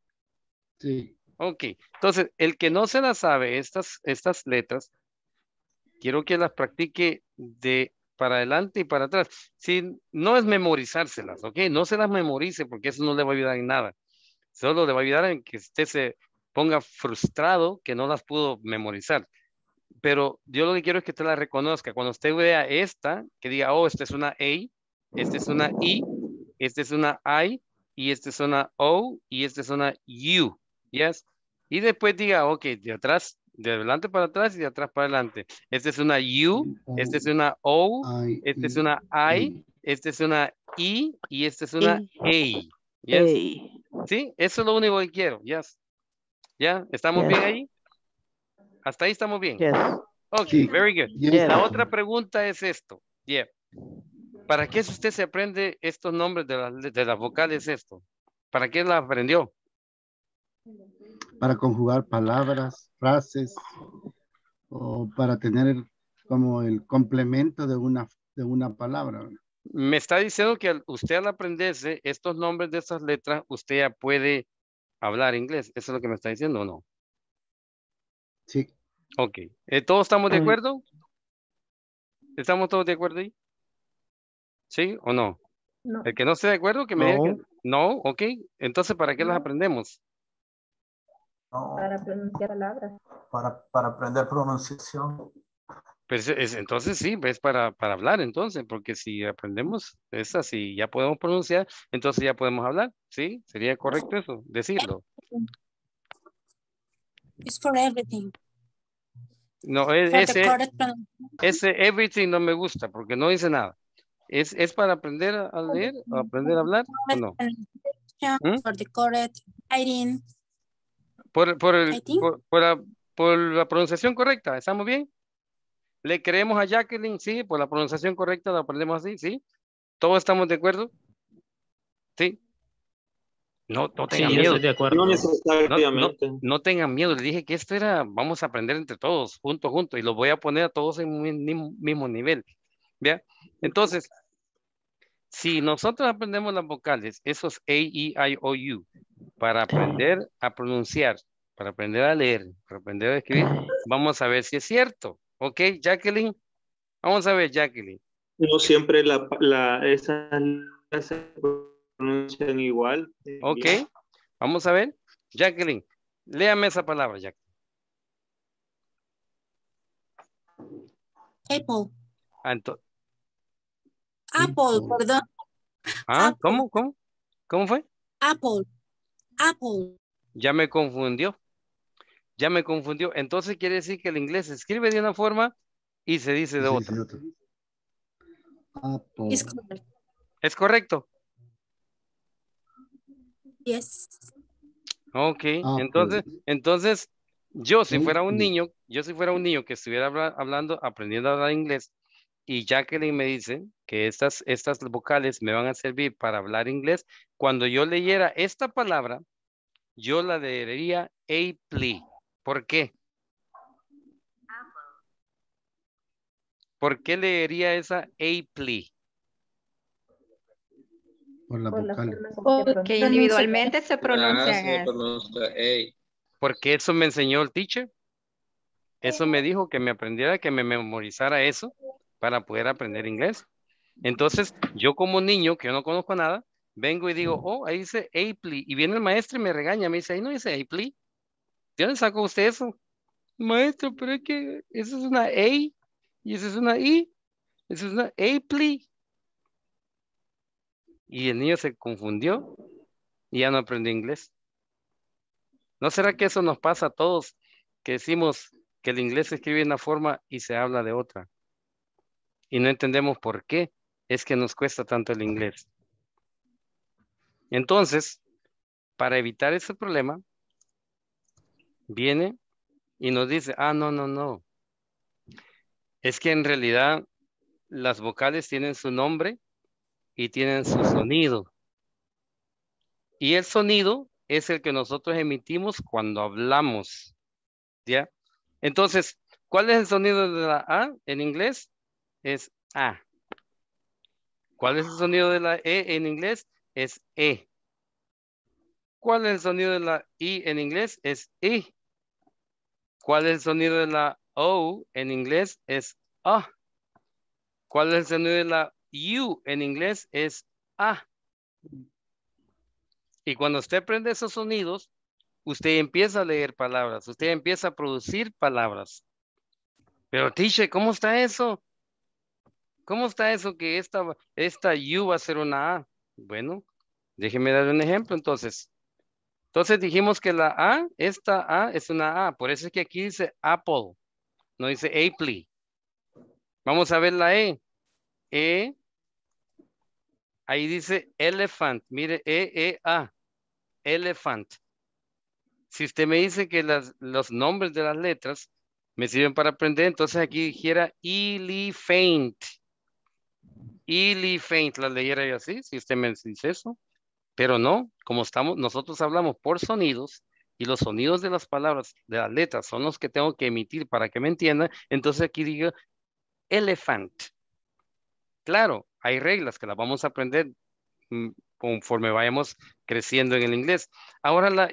Sí. Ok, entonces, el que no se las sabe, estas letras, quiero que las practique de para adelante y para atrás. Si no es memorizárselas, ¿ok? No se las memorice porque eso no le va a ayudar en nada. Solo le va a ayudar en que usted se ponga frustrado que no las pudo memorizar. Pero yo lo que quiero es que usted la reconozca. Cuando usted vea esta, que diga, oh, esta es una A, esta es una I, esta es una I, y esta es una O, y esta es una U. ¿Yes? Y después diga, ok, de atrás, de adelante para atrás y de atrás para adelante. Esta es una U, esta es una O, esta es una I, esta es una I, y esta es una A. ¿Yes? ¿Sí? Eso es lo único que quiero. ¿Yes? ¿Ya? ¿Estamos bien ahí? ¿Hasta ahí estamos bien? Ok, very good. La otra pregunta es esto. Yeah. ¿Para qué si usted se aprende estos nombres de las vocales esto? ¿Para qué las aprendió? Para conjugar palabras, frases, o para tener como el complemento de una palabra. Me está diciendo que usted al aprenderse estos nombres de estas letras, usted ya puede hablar inglés. ¿Eso es lo que me está diciendo o no? Sí. Ok. ¿Todos estamos de acuerdo? ¿Estamos todos de acuerdo ahí? ¿Sí o no? No. El que no esté de acuerdo, que me diga que no, ok. Entonces, ¿para qué las aprendemos? Para pronunciar palabras. Para aprender pronunciación. Pues entonces sí, es para hablar entonces, porque si aprendemos esas y ya podemos pronunciar, entonces ya podemos hablar, ¿sí? ¿Sería correcto eso? Decirlo. It's for everything. No, ese everything no me gusta porque no dice nada. ¿Es para aprender a leer o aprender a hablar o no? For the correct writing. Por la pronunciación correcta, ¿estamos bien? ¿Le creemos a Jacqueline? Sí, por la pronunciación correcta la aprendemos así, ¿sí? ¿Todos estamos de acuerdo? ¿Sí? No tengan miedo. Estoy de acuerdo. No necesariamente. No tengan miedo. Le dije que esto era, vamos a aprender entre todos, juntos, y los voy a poner a todos en un mismo nivel. ¿Vea? Entonces, si nosotros aprendemos las vocales, esos A, E, I, O, U, para aprender a pronunciar, para aprender a leer, para aprender a escribir, vamos a ver si es cierto. ¿Ok, Jacqueline? Vamos a ver, Jacqueline. No siempre esas se pronuncian igual. Ok, vamos a ver. Jacqueline, léame esa palabra, Jacqueline. Apple. Apple, perdón. Ah, Apple. ¿Cómo fue? Apple. Ya me confundió. Entonces quiere decir que el inglés se escribe de una forma y se dice de otra. ¿Es correcto? Yes. Ok, entonces yo si fuera un niño que estuviera aprendiendo a hablar inglés y Jacqueline me dice que estas vocales me van a servir para hablar inglés, cuando yo leyera esta palabra, yo la leería Apple. ¿Por qué? ¿Por qué leería esa Apple? Por la vocal. Porque individualmente se pronuncian se pronuncia A. Porque eso me enseñó el teacher. Eso me dijo que me aprendiera, que me memorizara eso para poder aprender inglés. Entonces, yo como niño, que yo no conozco nada, vengo y digo, oh, ahí dice Apple. Y viene el maestro y me regaña, me dice, ahí no dice Apple. ¿De dónde sacó usted eso? Maestro, pero es que eso es una A y eso es una I. Eso es una Apple. Y el niño se confundió y ya no aprendió inglés. ¿No será que eso nos pasa a todos? Que decimos que el inglés se escribe de una forma y se habla de otra. Y no entendemos por qué es que nos cuesta tanto el inglés. Entonces, para evitar ese problema, viene y nos dice, no. Es que en realidad las vocales tienen su nombre y tienen su sonido. Y el sonido es el que nosotros emitimos cuando hablamos. ¿Ya? Entonces, ¿cuál es el sonido de la A en inglés? Es A. ¿Cuál es el sonido de la E en inglés? Es E. ¿Cuál es el sonido de la I en inglés? Es I. ¿Cuál es el sonido de la O en inglés? Es A. ¿Cuál es el sonido de la U en inglés? Es A. Y cuando usted aprende esos sonidos, usted empieza a leer palabras, usted empieza a producir palabras. Pero, teacher, ¿cómo está eso? ¿Cómo está eso que esta U va a ser una A? Bueno, déjeme dar un ejemplo entonces. Entonces dijimos que esta A es una A. Por eso es que aquí dice Apple. No dice Apple. Vamos a ver la E. E. Ahí dice elephant. Mire, E-E-A. Elephant. Si usted me dice que los nombres de las letras me sirven para aprender, entonces aquí dijera elephant. Elephant, la leyera yo así, si usted me dice eso. Pero no, como nosotros hablamos por sonidos y los sonidos de las palabras, de las letras, son los que tengo que emitir para que me entiendan. Entonces aquí digo elephant. Claro, hay reglas que las vamos a aprender conforme vayamos creciendo en el inglés. Ahora la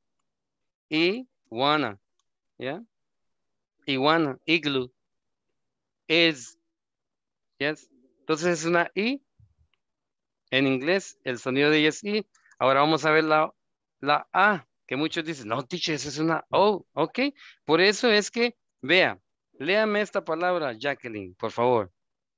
iguana, ¿ya? Iguana, igloo, is, ¿yes? Entonces es una I. En inglés, el sonido de ella es I. Ahora vamos a ver la A, que muchos dicen, no, teacher, esa es una O, ¿ok? Por eso es que, vea, léame esta palabra, Jacqueline, por favor.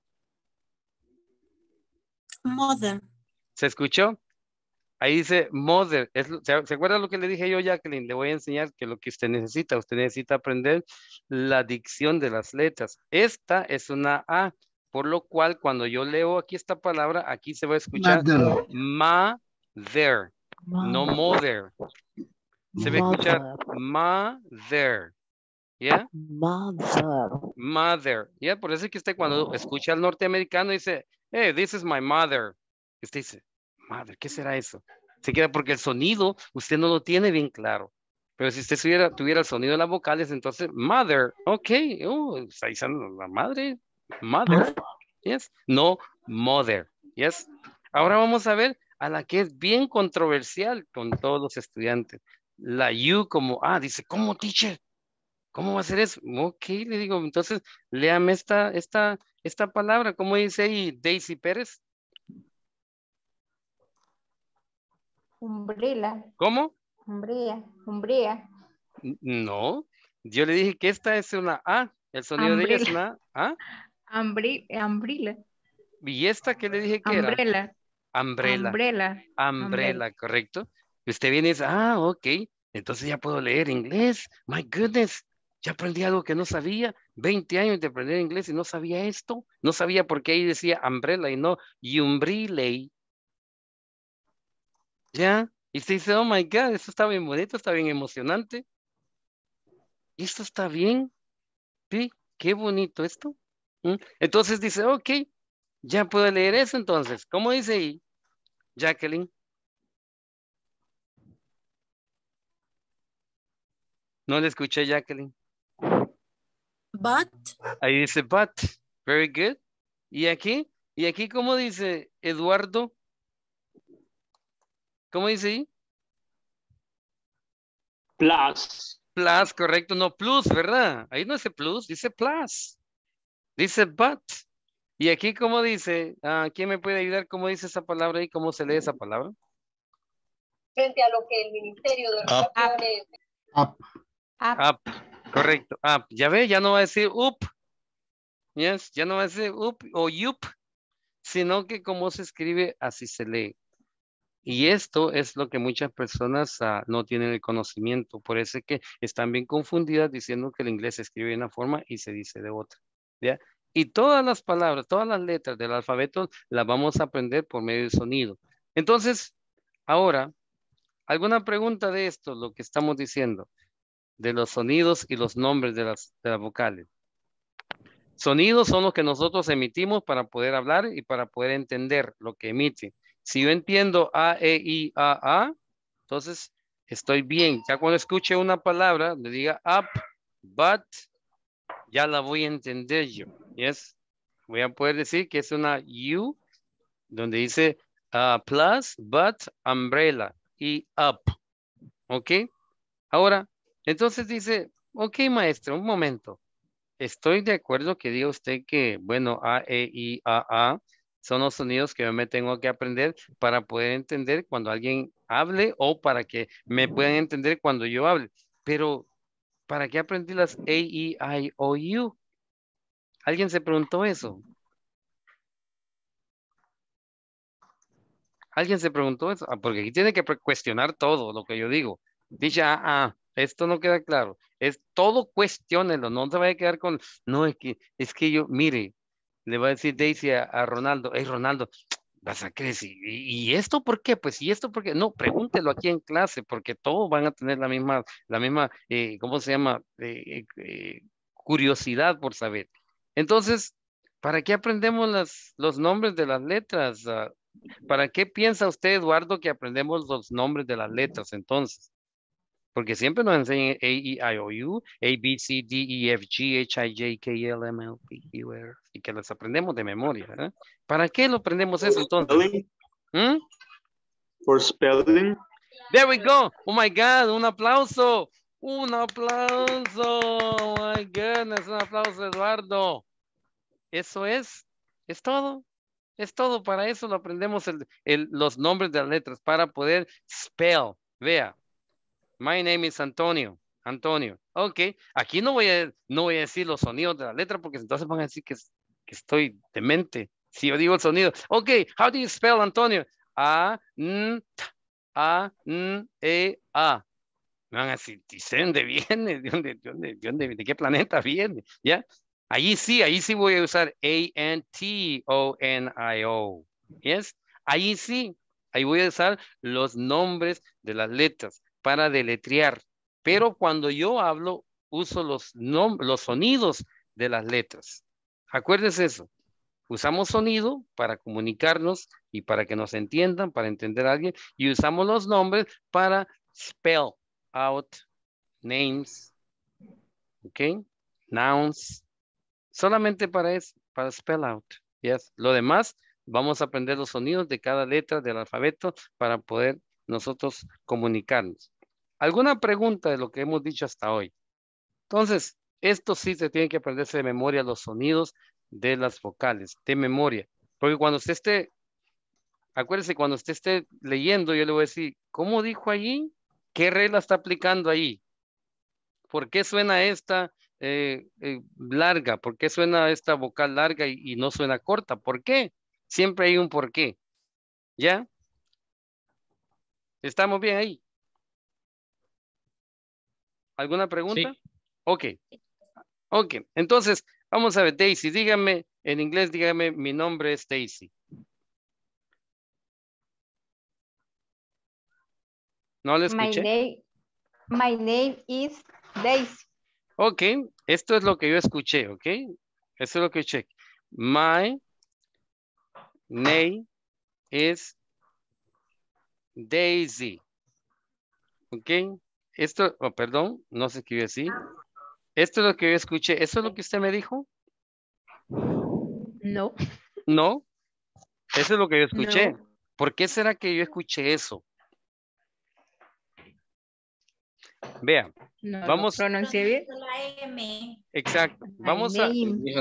Mother. ¿Se escuchó? Ahí dice mother. ¿Se acuerda lo que le dije yo, Jacqueline? Le voy a enseñar que lo que usted necesita aprender la dicción de las letras. Esta es una A, por lo cual cuando yo leo aquí esta palabra, aquí se va a escuchar mother, no mother. Se va a escuchar mother. ¿Ya? Mother. ¿Ya? Por eso es que usted cuando escucha al norteamericano dice, hey, this is my mother. Usted dice, madre, ¿qué será eso? Se queda porque el sonido usted no lo tiene bien claro. Pero si usted tuviera el sonido de las vocales, entonces, mother, ok, está diciendo la madre, mother, yes, no mother, yes. Ahora vamos a ver a la que es bien controversial con todos los estudiantes. La U como, dice, ¿cómo, teacher? ¿Cómo va a ser eso? Ok, le digo, entonces, léame esta esta palabra, ¿cómo dice ahí Daisy Pérez? Umbrella. ¿Cómo? Umbría. No, yo le dije que esta es una A. El sonido de ella es una A. Umbrella. ¿Y esta qué le dije que era? Umbrella, correcto. Y usted viene y dice, ok, entonces ya puedo leer inglés. My goodness, ya aprendí algo que no sabía. 20 años de aprender inglés y no sabía esto. No sabía por qué ahí decía umbrella y no umbrella. ¿Ya? Y usted dice, oh my God, esto está bien bonito, está bien emocionante. ¿Y esto está bien? Sí, qué bonito esto. Entonces dice, ok, ya puedo leer eso entonces. ¿Cómo dice ahí, Jacqueline? No le escuché, Jacqueline. But. Ahí dice but. Very good. ¿Y aquí? ¿Y aquí cómo dice Eduardo? ¿Cómo dice ahí? Plus. Plus, correcto. No, plus, ¿verdad? Ahí no dice plus, dice plus. Dice but. ¿Y aquí cómo dice? ¿Quién me puede ayudar? ¿Cómo dice esa palabra y cómo se lee esa palabra? Frente a lo que el Ministerio de Relaciones... Up. Correcto. Up. Ya ve, ya no va a decir up. Yes, ya no va a decir up o yup, sino que como se escribe, así se lee. Y esto es lo que muchas personas no tienen el conocimiento. Por eso es que están bien confundidas diciendo que el inglés se escribe de una forma y se dice de otra. ¿Ya? Y todas las palabras, todas las letras del alfabeto las vamos a aprender por medio del sonido. Entonces, ahora, ¿alguna pregunta de esto, lo que estamos diciendo? De los sonidos y los nombres de las vocales. Sonidos son los que nosotros emitimos para poder hablar y para poder entender lo que emite. Si yo entiendo A, E, I, A, entonces estoy bien. Ya cuando escuche una palabra, le diga up, but, ya la voy a entender yo. Yes. Voy a poder decir que es una U, donde dice plus, but, umbrella y up. ¿Ok? Ahora, entonces dice, ok, maestro, un momento. Estoy de acuerdo que diga usted que, bueno, A, E, I, A son los sonidos que yo me tengo que aprender para poder entender cuando alguien hable o para que me puedan entender cuando yo hable. Pero, ¿para qué aprendí las A, E, I, O, U? ¿Alguien se preguntó eso? ¿Alguien se preguntó eso? Porque aquí tiene que cuestionar todo lo que yo digo. Dice, esto no queda claro. Es todo cuestiónelo, no se vaya a quedar con, no, es que yo, mire, le va a decir Daisy a Ronaldo, hey Ronaldo, vas a crecer, ¿y esto por qué? Pues, ¿y esto por qué? No, pregúntelo aquí en clase, porque todos van a tener la misma, ¿cómo se llama? Curiosidad por saber. Entonces, ¿para qué aprendemos los nombres de las letras? ¿Para qué piensa usted, Eduardo, que aprendemos los nombres de las letras entonces? Porque siempre nos enseñan A, E, I, O, U, A, B, C, D, E, F, G, H, I, J, K, L, M, N, P, Q, R, y que las aprendemos de memoria, ¿verdad? ¿Para qué lo aprendemos eso entonces? For spelling. There we go. Oh my God, un aplauso. Un aplauso. Oh my goodness, un aplauso, Eduardo. Eso es todo. Es todo, para eso lo aprendemos los nombres de las letras, para poder spell. Vea, my name is Antonio. Antonio. Ok, aquí no voy a decir los sonidos de la letra porque entonces van a decir que estoy demente. Si yo digo el sonido, ok, how do you spell Antonio? A, N, T, A, N, E, A. Me van a decir, ¿de dónde viene? ¿De qué planeta viene? ¿Ya? Ahí sí voy a usar A-N-T-O-N-I-O. ¿Yes? Ahí sí, ahí voy a usar los nombres de las letras para deletrear. Pero cuando yo hablo, uso los sonidos de las letras. Acuérdense eso. Usamos sonido para comunicarnos y para que nos entiendan, para entender a alguien. Y usamos los nombres para spell out names. ¿Ok? Nouns. Solamente para eso, para spell out. Yes. Lo demás, vamos a aprender los sonidos de cada letra del alfabeto para poder nosotros comunicarnos. ¿Alguna pregunta de lo que hemos dicho hasta hoy? Entonces, esto sí se tiene que aprenderse de memoria, los sonidos de las vocales, de memoria. Porque cuando usted esté, acuérdese, cuando usted esté leyendo, yo le voy a decir, ¿cómo dijo allí? ¿Qué regla está aplicando ahí? ¿Por qué suena esta larga? ¿Por qué suena esta vocal larga y no suena corta? ¿Por qué? Siempre hay un por qué. ¿Ya? ¿Estamos bien ahí? ¿Alguna pregunta? Sí. Ok. Ok. Entonces, vamos a ver, Daisy, dígame, en inglés, dígame, mi nombre es Daisy. ¿No le escuché? My name is Daisy. Ok, esto es lo que yo escuché, ok. Esto es lo que escuché. My name is Daisy. Ok. Esto, oh, perdón, no se escribió así. Esto es lo que yo escuché. ¿Eso es lo que usted me dijo? No. No. Eso es lo que yo escuché. No. ¿Por qué será que yo escuché eso? Vean. No Vamos. lo pronuncié bien. La M. Exacto. Vamos a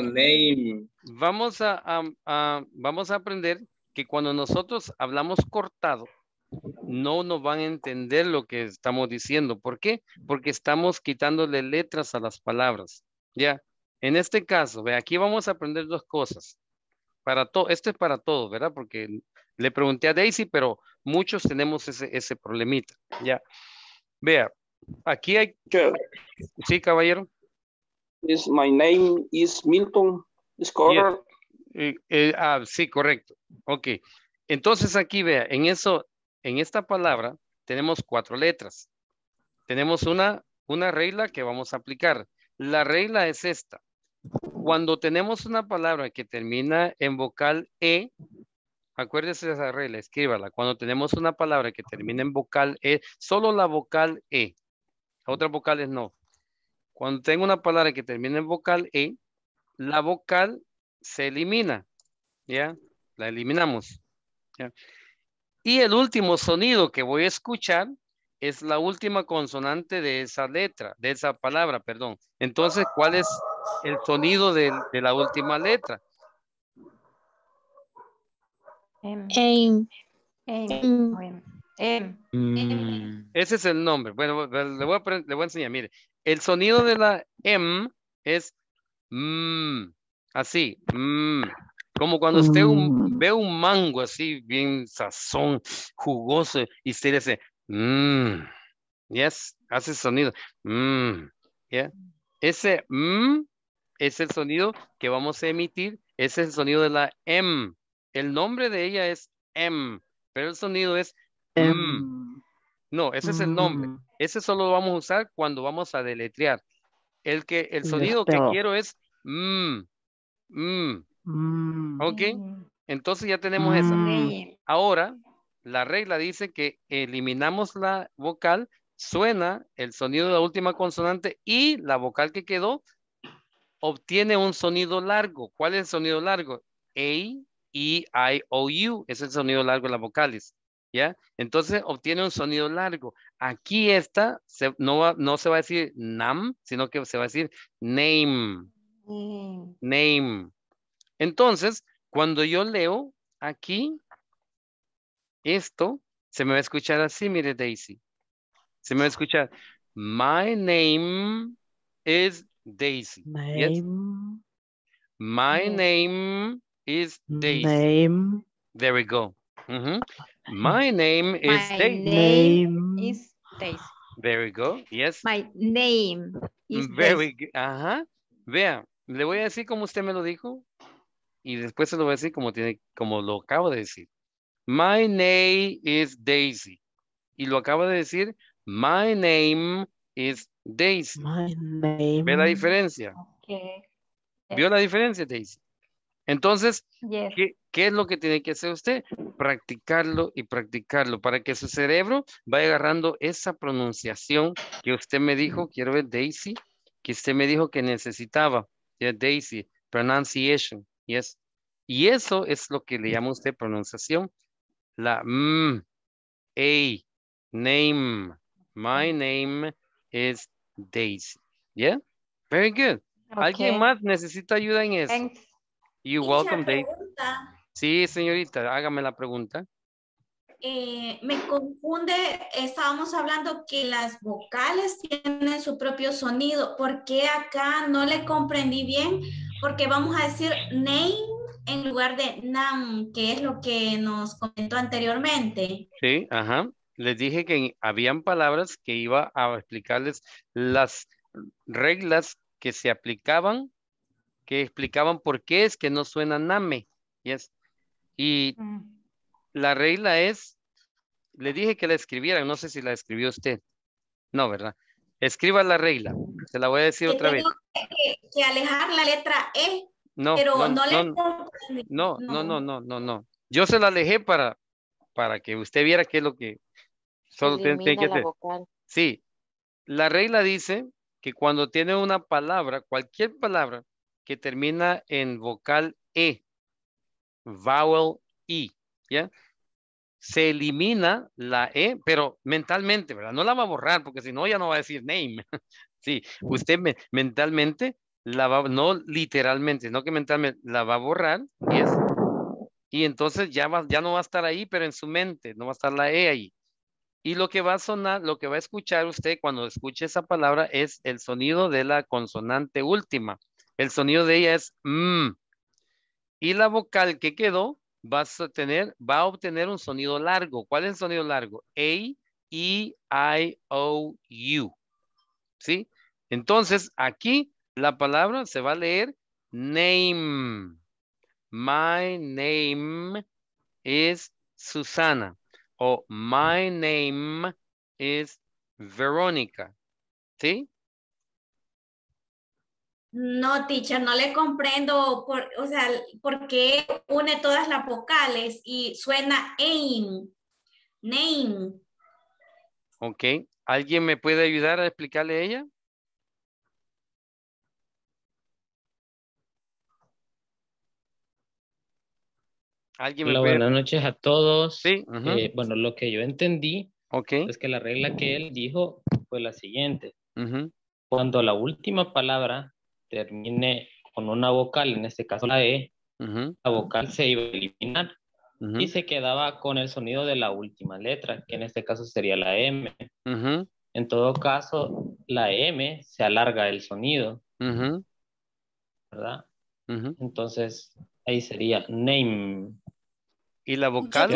aprender que cuando nosotros hablamos cortado, no nos van a entender lo que estamos diciendo. ¿Por qué? Porque estamos quitándole letras a las palabras. Ya. En este caso, ve, aquí vamos a aprender dos cosas. Para todo, esto es para todos, ¿verdad? Porque le pregunté a Daisy, pero muchos tenemos ese problemita. Ya. Vea, aquí hay... Sí, caballero. My name is Milton. Is correct? Sí, correcto. Ok. Entonces aquí vea, en esta palabra tenemos 4 letras. Tenemos una regla que vamos a aplicar. La regla es esta. Cuando tenemos una palabra que termina en vocal E, acuérdese de esa regla, escríbala. Cuando tenemos una palabra que termina en vocal E, solo la vocal E. Otras vocales no. Cuando tengo una palabra que termina en vocal E, la vocal se elimina. ¿Ya? La eliminamos. ¿Ya? Y el último sonido que voy a escuchar es la última consonante de esa letra, de esa palabra, perdón. Entonces, ¿cuál es el sonido de la última letra? Ese es el nombre. Bueno, le voy a enseñar. Mire, el sonido de la M es así. Como cuando usted ve un mango así, bien sazón, jugoso, y usted dice, yes, hace sonido. Yeah. Ese es el sonido que vamos a emitir. Ese es el sonido de la M. El nombre de ella es M, pero el sonido es No, ese es el nombre. Ese solo lo vamos a usar cuando vamos a deletrear. El sonido que quiero es Ok, entonces ya tenemos esa. Ahora, la regla dice que eliminamos la vocal, suena el sonido de la última consonante y la vocal que quedó obtiene un sonido largo. ¿Cuál es el sonido largo? A, E, I, O, U. Es el sonido largo de las vocales. ¿Ya? Entonces obtiene un sonido largo. Aquí no se va a decir nam, sino que se va a decir name. Name. Entonces, cuando yo leo aquí, esto se me va a escuchar así, mire Daisy. Se me va a escuchar, my name is Daisy. Yes? My name is Daisy. There we go. My name is Daisy. Is Daisy. There we go. Yes. My name is Very Daisy. good. Ajá. Vea, le voy a decir como usted me lo dijo y después se lo voy a decir como lo acabo de decir. My name is Daisy. Y lo acaba de decir, my name is Daisy. ¿Ve la diferencia? Okay. ¿Vio la diferencia, Daisy? Entonces, Yes. ¿qué es lo que tiene que hacer usted? Practicarlo y practicarlo para que su cerebro vaya agarrando esa pronunciación que usted me dijo, quiero ver Daisy, que usted me dijo que necesitaba. Yeah, Daisy, pronunciation, yes. Y eso es lo que le llama usted pronunciación. La name. My name is Daisy. Yeah, very good. Okay. ¿Alguien más necesita ayuda en eso? Thanks. You're welcome, Dave. Sí, señorita, hágame la pregunta. Me confunde, estábamos hablando que las vocales tienen su propio sonido. ¿Por qué acá no le comprendí bien? Porque vamos a decir name en lugar de nam, que es lo que nos comentó anteriormente. Sí, ajá. Les dije que habían palabras que iba a explicarles las reglas que se aplicaban, que explicaban por qué es que no suena name. Yes. Y la regla es, le dije que la escribieran, no sé si la escribió usted. No, ¿verdad? Escriba la regla. Se la voy a decir otra vez. Que alejar la letra E. No, pero no. Yo se la alejé para que usted viera qué es lo que solo tiene que hacer. Vocal. Sí, la regla dice que cuando tiene una palabra, cualquier palabra que termina en vocal E, vowel E, ¿ya? Se elimina la E, pero mentalmente, ¿verdad? No la va a borrar, porque si no, ya no va a decir name. Sí, usted mentalmente la va, no literalmente, sino que mentalmente la va a borrar, ¿yes? Y entonces ya no va a estar ahí, pero en su mente, no va a estar la E ahí. Y lo que va a sonar, lo que va a escuchar usted cuando escuche esa palabra es el sonido de la consonante última. El sonido de ella es M. Y la vocal que quedó va a obtener un sonido largo. ¿Cuál es el sonido largo? A, E, I, O, U. ¿Sí? Entonces, aquí la palabra se va a leer name. My name is Susana. O my name is Verónica. ¿Sí? No, teacher, no le comprendo, o sea, por qué une todas las vocales y suena aim, name. Ok. ¿Alguien me puede ayudar a explicarle a ella? Hola, buenas noches a todos. Sí. Bueno, lo que yo entendí es que la regla que él dijo fue la siguiente. Cuando la última palabra termine con una vocal, en este caso la E, la vocal se iba a eliminar y se quedaba con el sonido de la última letra, que en este caso sería la M. En todo caso, la M se alarga el sonido, ¿verdad? Entonces, ahí sería name. ¿Y la vocal?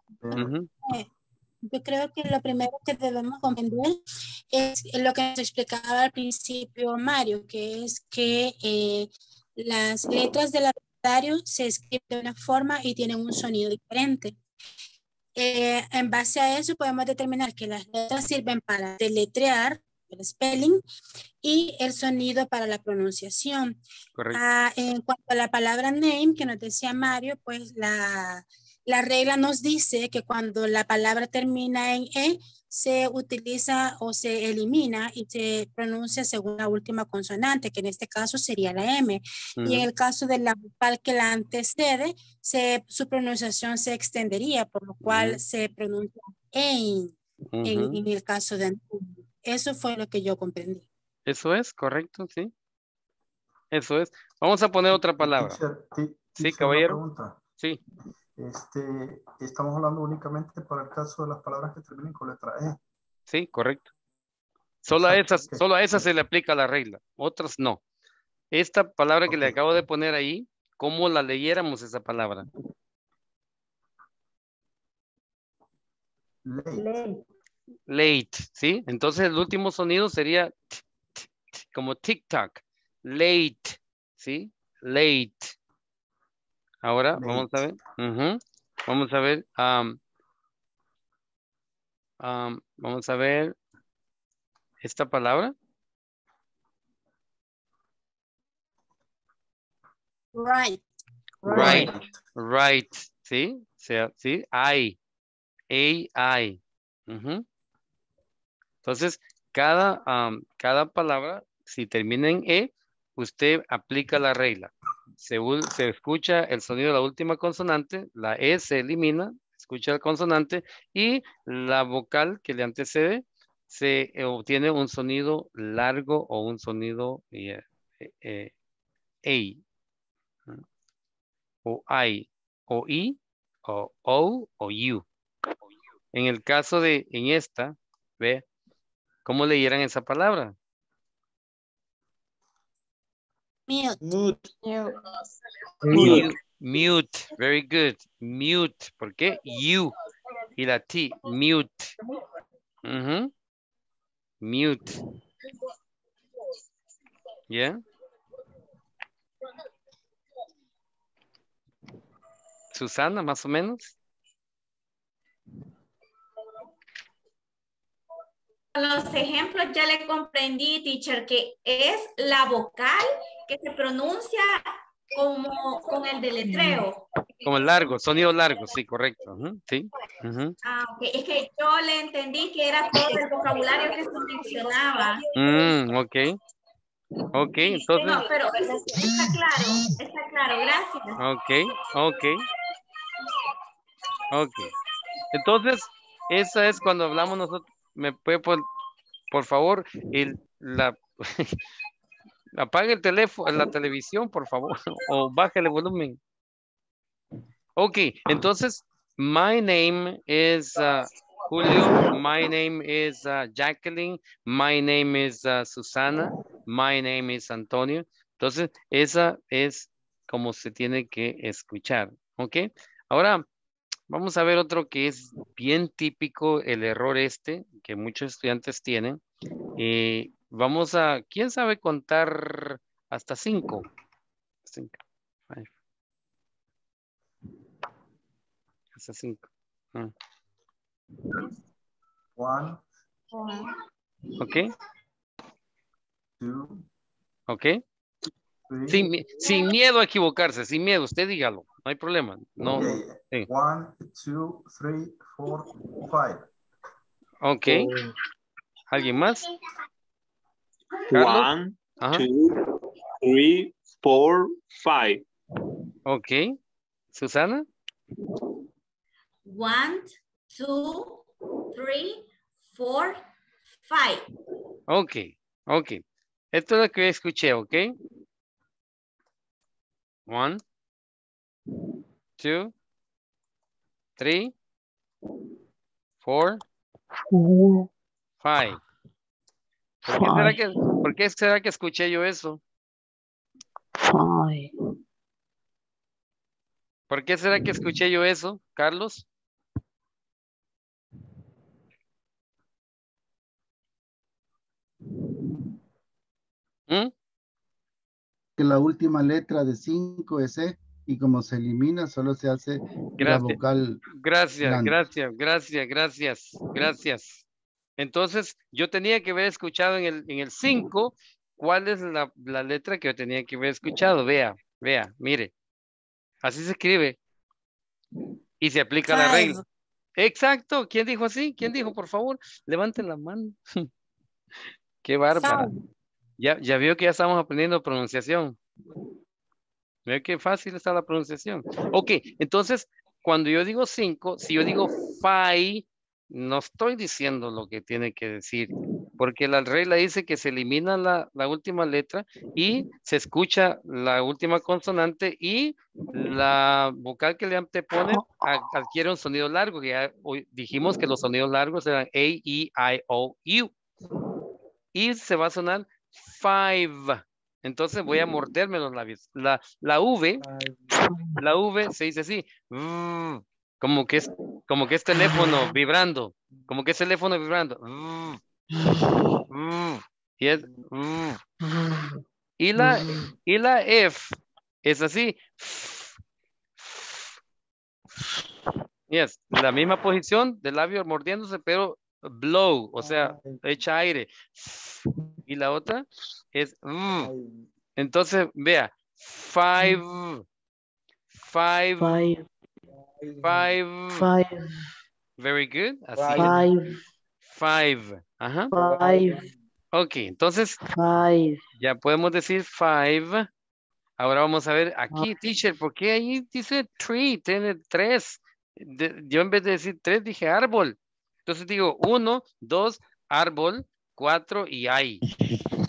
Yo creo que lo primero que debemos comprender es lo que nos explicaba al principio Mario, que es que las letras del abecedario se escriben de una forma y tienen un sonido diferente. En base a eso podemos determinar que las letras sirven para deletrear, el spelling, y el sonido para la pronunciación. En cuanto a la palabra name, que nos decía Mario, pues la regla nos dice que cuando la palabra termina en E, se utiliza o se elimina y se pronuncia según la última consonante, que en este caso sería la M. Y en el caso de la vocal que la antecede, su pronunciación se extendería, por lo cual se pronuncia en el caso de eso fue lo que yo comprendí. Eso es, correcto, sí. Eso es. Vamos a poner otra palabra. Sí, caballero. Sí. Estamos hablando únicamente para el caso de las palabras que terminen con letra E. Sí, correcto. Solo a esas se le aplica la regla, otras no. Esta palabra que le acabo de poner ahí, ¿cómo la leyéramos esa palabra? Late, ¿sí? Entonces el último sonido sería como tic-tac. Late, ¿sí? Late. Ahora vamos a ver. Vamos a ver. Vamos a ver esta palabra. Right. Right. ¿Sí? Sí. I. AI. Entonces, cada palabra, si termina en E, usted aplica la regla. Se escucha el sonido de la última consonante, la E se elimina, escucha la consonante y la vocal que le antecede se obtiene un sonido largo o un sonido A. o I, o I, o O, o U. En el caso de, en esta, ve, ¿cómo leyeran esa palabra? Mute. Mute. Mute. Very good. Mute. ¿Por qué? U. Y la T. Mute. Mute. ¿Ya? Susana, más o menos. Los ejemplos ya le comprendí, teacher, que es la vocal que se pronuncia como con el deletreo. Como el largo, sonido largo, sí, correcto. Sí. Ah, ok. Es que yo le entendí que era todo el vocabulario que se mencionaba. Ok. Ok, entonces. No, pero está claro, gracias. Ok. Entonces, esa es cuando hablamos nosotros. ¿Me puede por favor, apague el teléfono, la televisión, por favor, o baje el volumen? Ok, entonces, my name is Julio, my name is Jacqueline, my name is Susana, my name is Antonio. Entonces, esa es como se tiene que escuchar, ¿ok? Ahora, vamos a ver otro que es bien típico, el error que muchos estudiantes tienen. Vamos a, ¿quién sabe contar hasta 5? 5, 5. Hasta 5. 1. Ok. 2. Ok. Sin miedo a equivocarse, sin miedo, usted dígalo, no hay problema. No, sí. 1, 2, 3, 4, 5. Ok. ¿Alguien más? 1, 2, 3, 4, 5. Ok. ¿Susana? 1, 2, 3, 4, 5. Ok. Esto es lo que escuché, ok. 1, 2, 3, 4, 5. ¿Por qué será que escuché yo eso? 5. ¿Por qué será que escuché yo eso, Carlos? Que la última letra de 5 es E y como se elimina solo se hace la vocal. Gracias. Entonces, yo tenía que haber escuchado en el 5, ¿cuál es la letra que yo tenía que haber escuchado? Vea, mire. Así se escribe. Y se aplica la regla. Exacto. ¿Quién dijo así? ¿Quién dijo, por favor? Levanten la mano. Qué bárbara. Ya vio que ya estamos aprendiendo pronunciación. Ve qué fácil está la pronunciación. Ok, entonces, cuando yo digo 5, si yo digo 5, no estoy diciendo lo que tiene que decir, porque la regla dice que se elimina la última letra y se escucha la última consonante y la vocal que le antepone adquiere un sonido largo, que ya dijimos que los sonidos largos eran A, E, I, O, U. Y se va a sonar 5. Entonces voy a morderme los labios. La V se dice así. Como que es teléfono vibrando. Como que es teléfono vibrando. Y es. Y la F es así. Yes, la misma posición del labio mordiéndose, pero blow, o sea, echa aire. Y la otra es entonces, vea, 5. Very good. Así. 5. Ajá. 5. Ok, entonces ya podemos decir 5. Ahora vamos a ver aquí, teacher, ¿por qué ahí dice 3? Tiene 3. Yo en vez de decir 3 dije árbol. Entonces digo 1, 2, árbol, 4 y hay.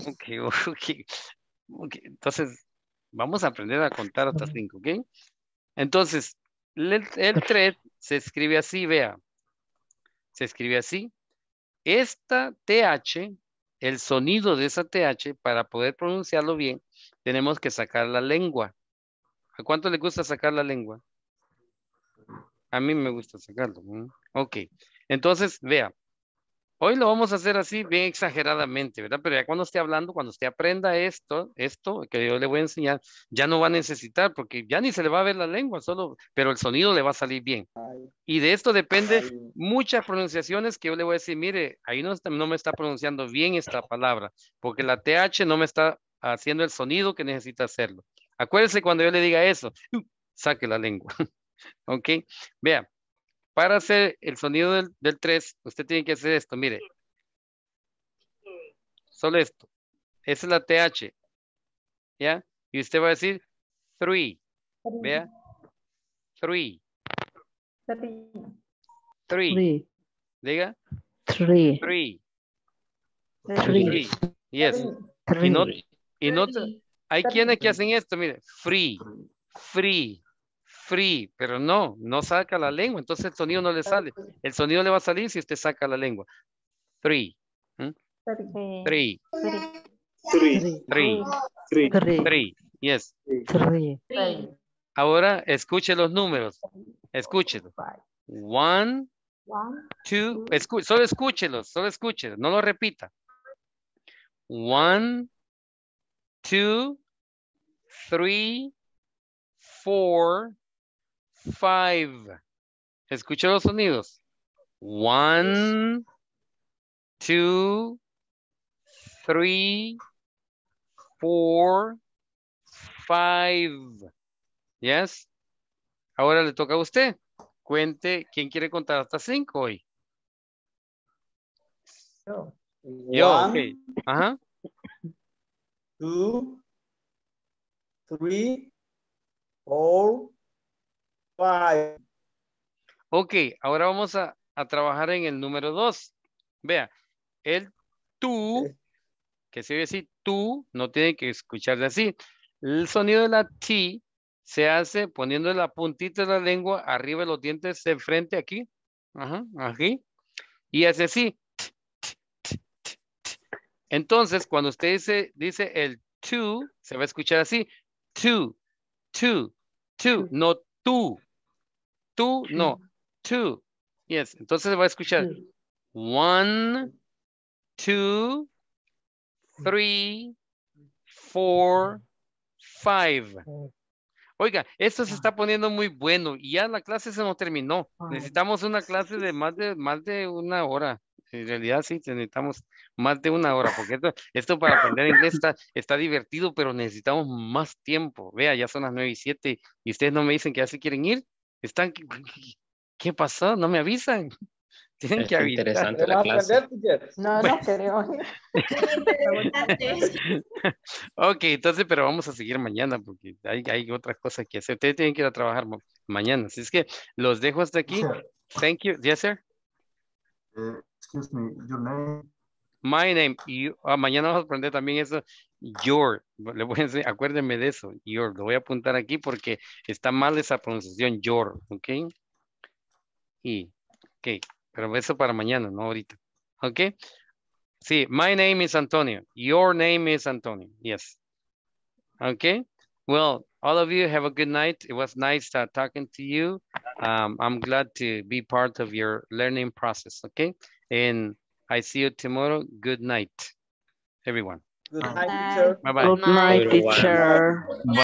Ok. Entonces vamos a aprender a contar hasta 5, ¿ok? Entonces, el 3 se escribe así, vea. Se escribe así. Esta TH, el sonido de esa TH, para poder pronunciarlo bien, tenemos que sacar la lengua. ¿A cuánto le gusta sacar la lengua? A mí me gusta sacarlo. Ok. Entonces, vea. Hoy lo vamos a hacer así, bien exageradamente, ¿verdad? Pero ya cuando esté hablando, cuando usted aprenda esto que yo le voy a enseñar, ya no va a necesitar, porque ya ni se le va a ver la lengua, pero el sonido le va a salir bien. Y de esto depende muchas pronunciaciones que yo le voy a decir, mire, ahí no me está pronunciando bien esta palabra, porque la TH no me está haciendo el sonido que necesita hacerlo. Acuérdese cuando yo le diga eso, saque la lengua. ¿Ok? Vea. Para hacer el sonido del 3, usted tiene que hacer esto, mire. Solo esto. Esa es la TH. ¿Ya? Y usted va a decir 3. Vea. 3. 3. Diga. 3. 3. 3. Yes. Y no, hay quienes que hacen esto, mire. Free. Free, pero no saca la lengua, entonces el sonido no le sale. El sonido le va a salir si usted saca la lengua. 3. 3. 3. Yes. 3. Ahora escuche los números. Escúchelos. 1, 2. Solo escúchelos. No lo repita. 1, 2, 3, 4, 5. Escucha los sonidos. 1, 2, 3, 4, 5. Yes. Ahora le toca a usted. Cuente, ¿quién quiere contar hasta 5 hoy? Yo, ok. Ajá. 2, 3, 4, 5. Ok, ahora vamos a trabajar en el número 2. Vea, el tú, que se oye así, tú, no tiene que escucharle así. El sonido de la T se hace poniendo la puntita de la lengua arriba de los dientes de frente aquí. Ajá, aquí. Y hace así. Entonces, cuando usted dice el to, se va a escuchar así. To, no tú. Tú, no. Two. Yes. Entonces se va a escuchar 1, 2, 3, 4, 5. Oiga, esto se está poniendo muy bueno y ya la clase se nos terminó. Necesitamos una clase de más de 1 hora. En realidad sí, necesitamos más de 1 hora, porque esto para aprender inglés está divertido, pero necesitamos más tiempo. Vea, ya son las 9:07 y ustedes no me dicen que ya se quieren ir. ¿Qué pasó? No me avisan. Tienen que avisar. Interesante la clase. No creo. Ok, entonces, pero vamos a seguir mañana porque hay otras cosas que hacer. Ustedes tienen que ir a trabajar mañana. Así es que los dejo hasta aquí. Thank you. Yes, sir. Excuse me, your name. My name. Mañana vamos a aprender también eso. Your. Le voy a decir, acuérdenme de eso. Your. Lo voy a apuntar aquí porque está mal esa pronunciación. Your. Ok. Ok. Pero eso para mañana, no ahorita. Ok. Sí, my name is Antonio. Your name is Antonio. Yes. Okay. Well, all of you have a good night. It was nice talking to you. I'm glad to be part of your learning process. Okay. And I see you tomorrow. Good night, everyone. Good night, teacher. Bye-bye. Good night, teacher.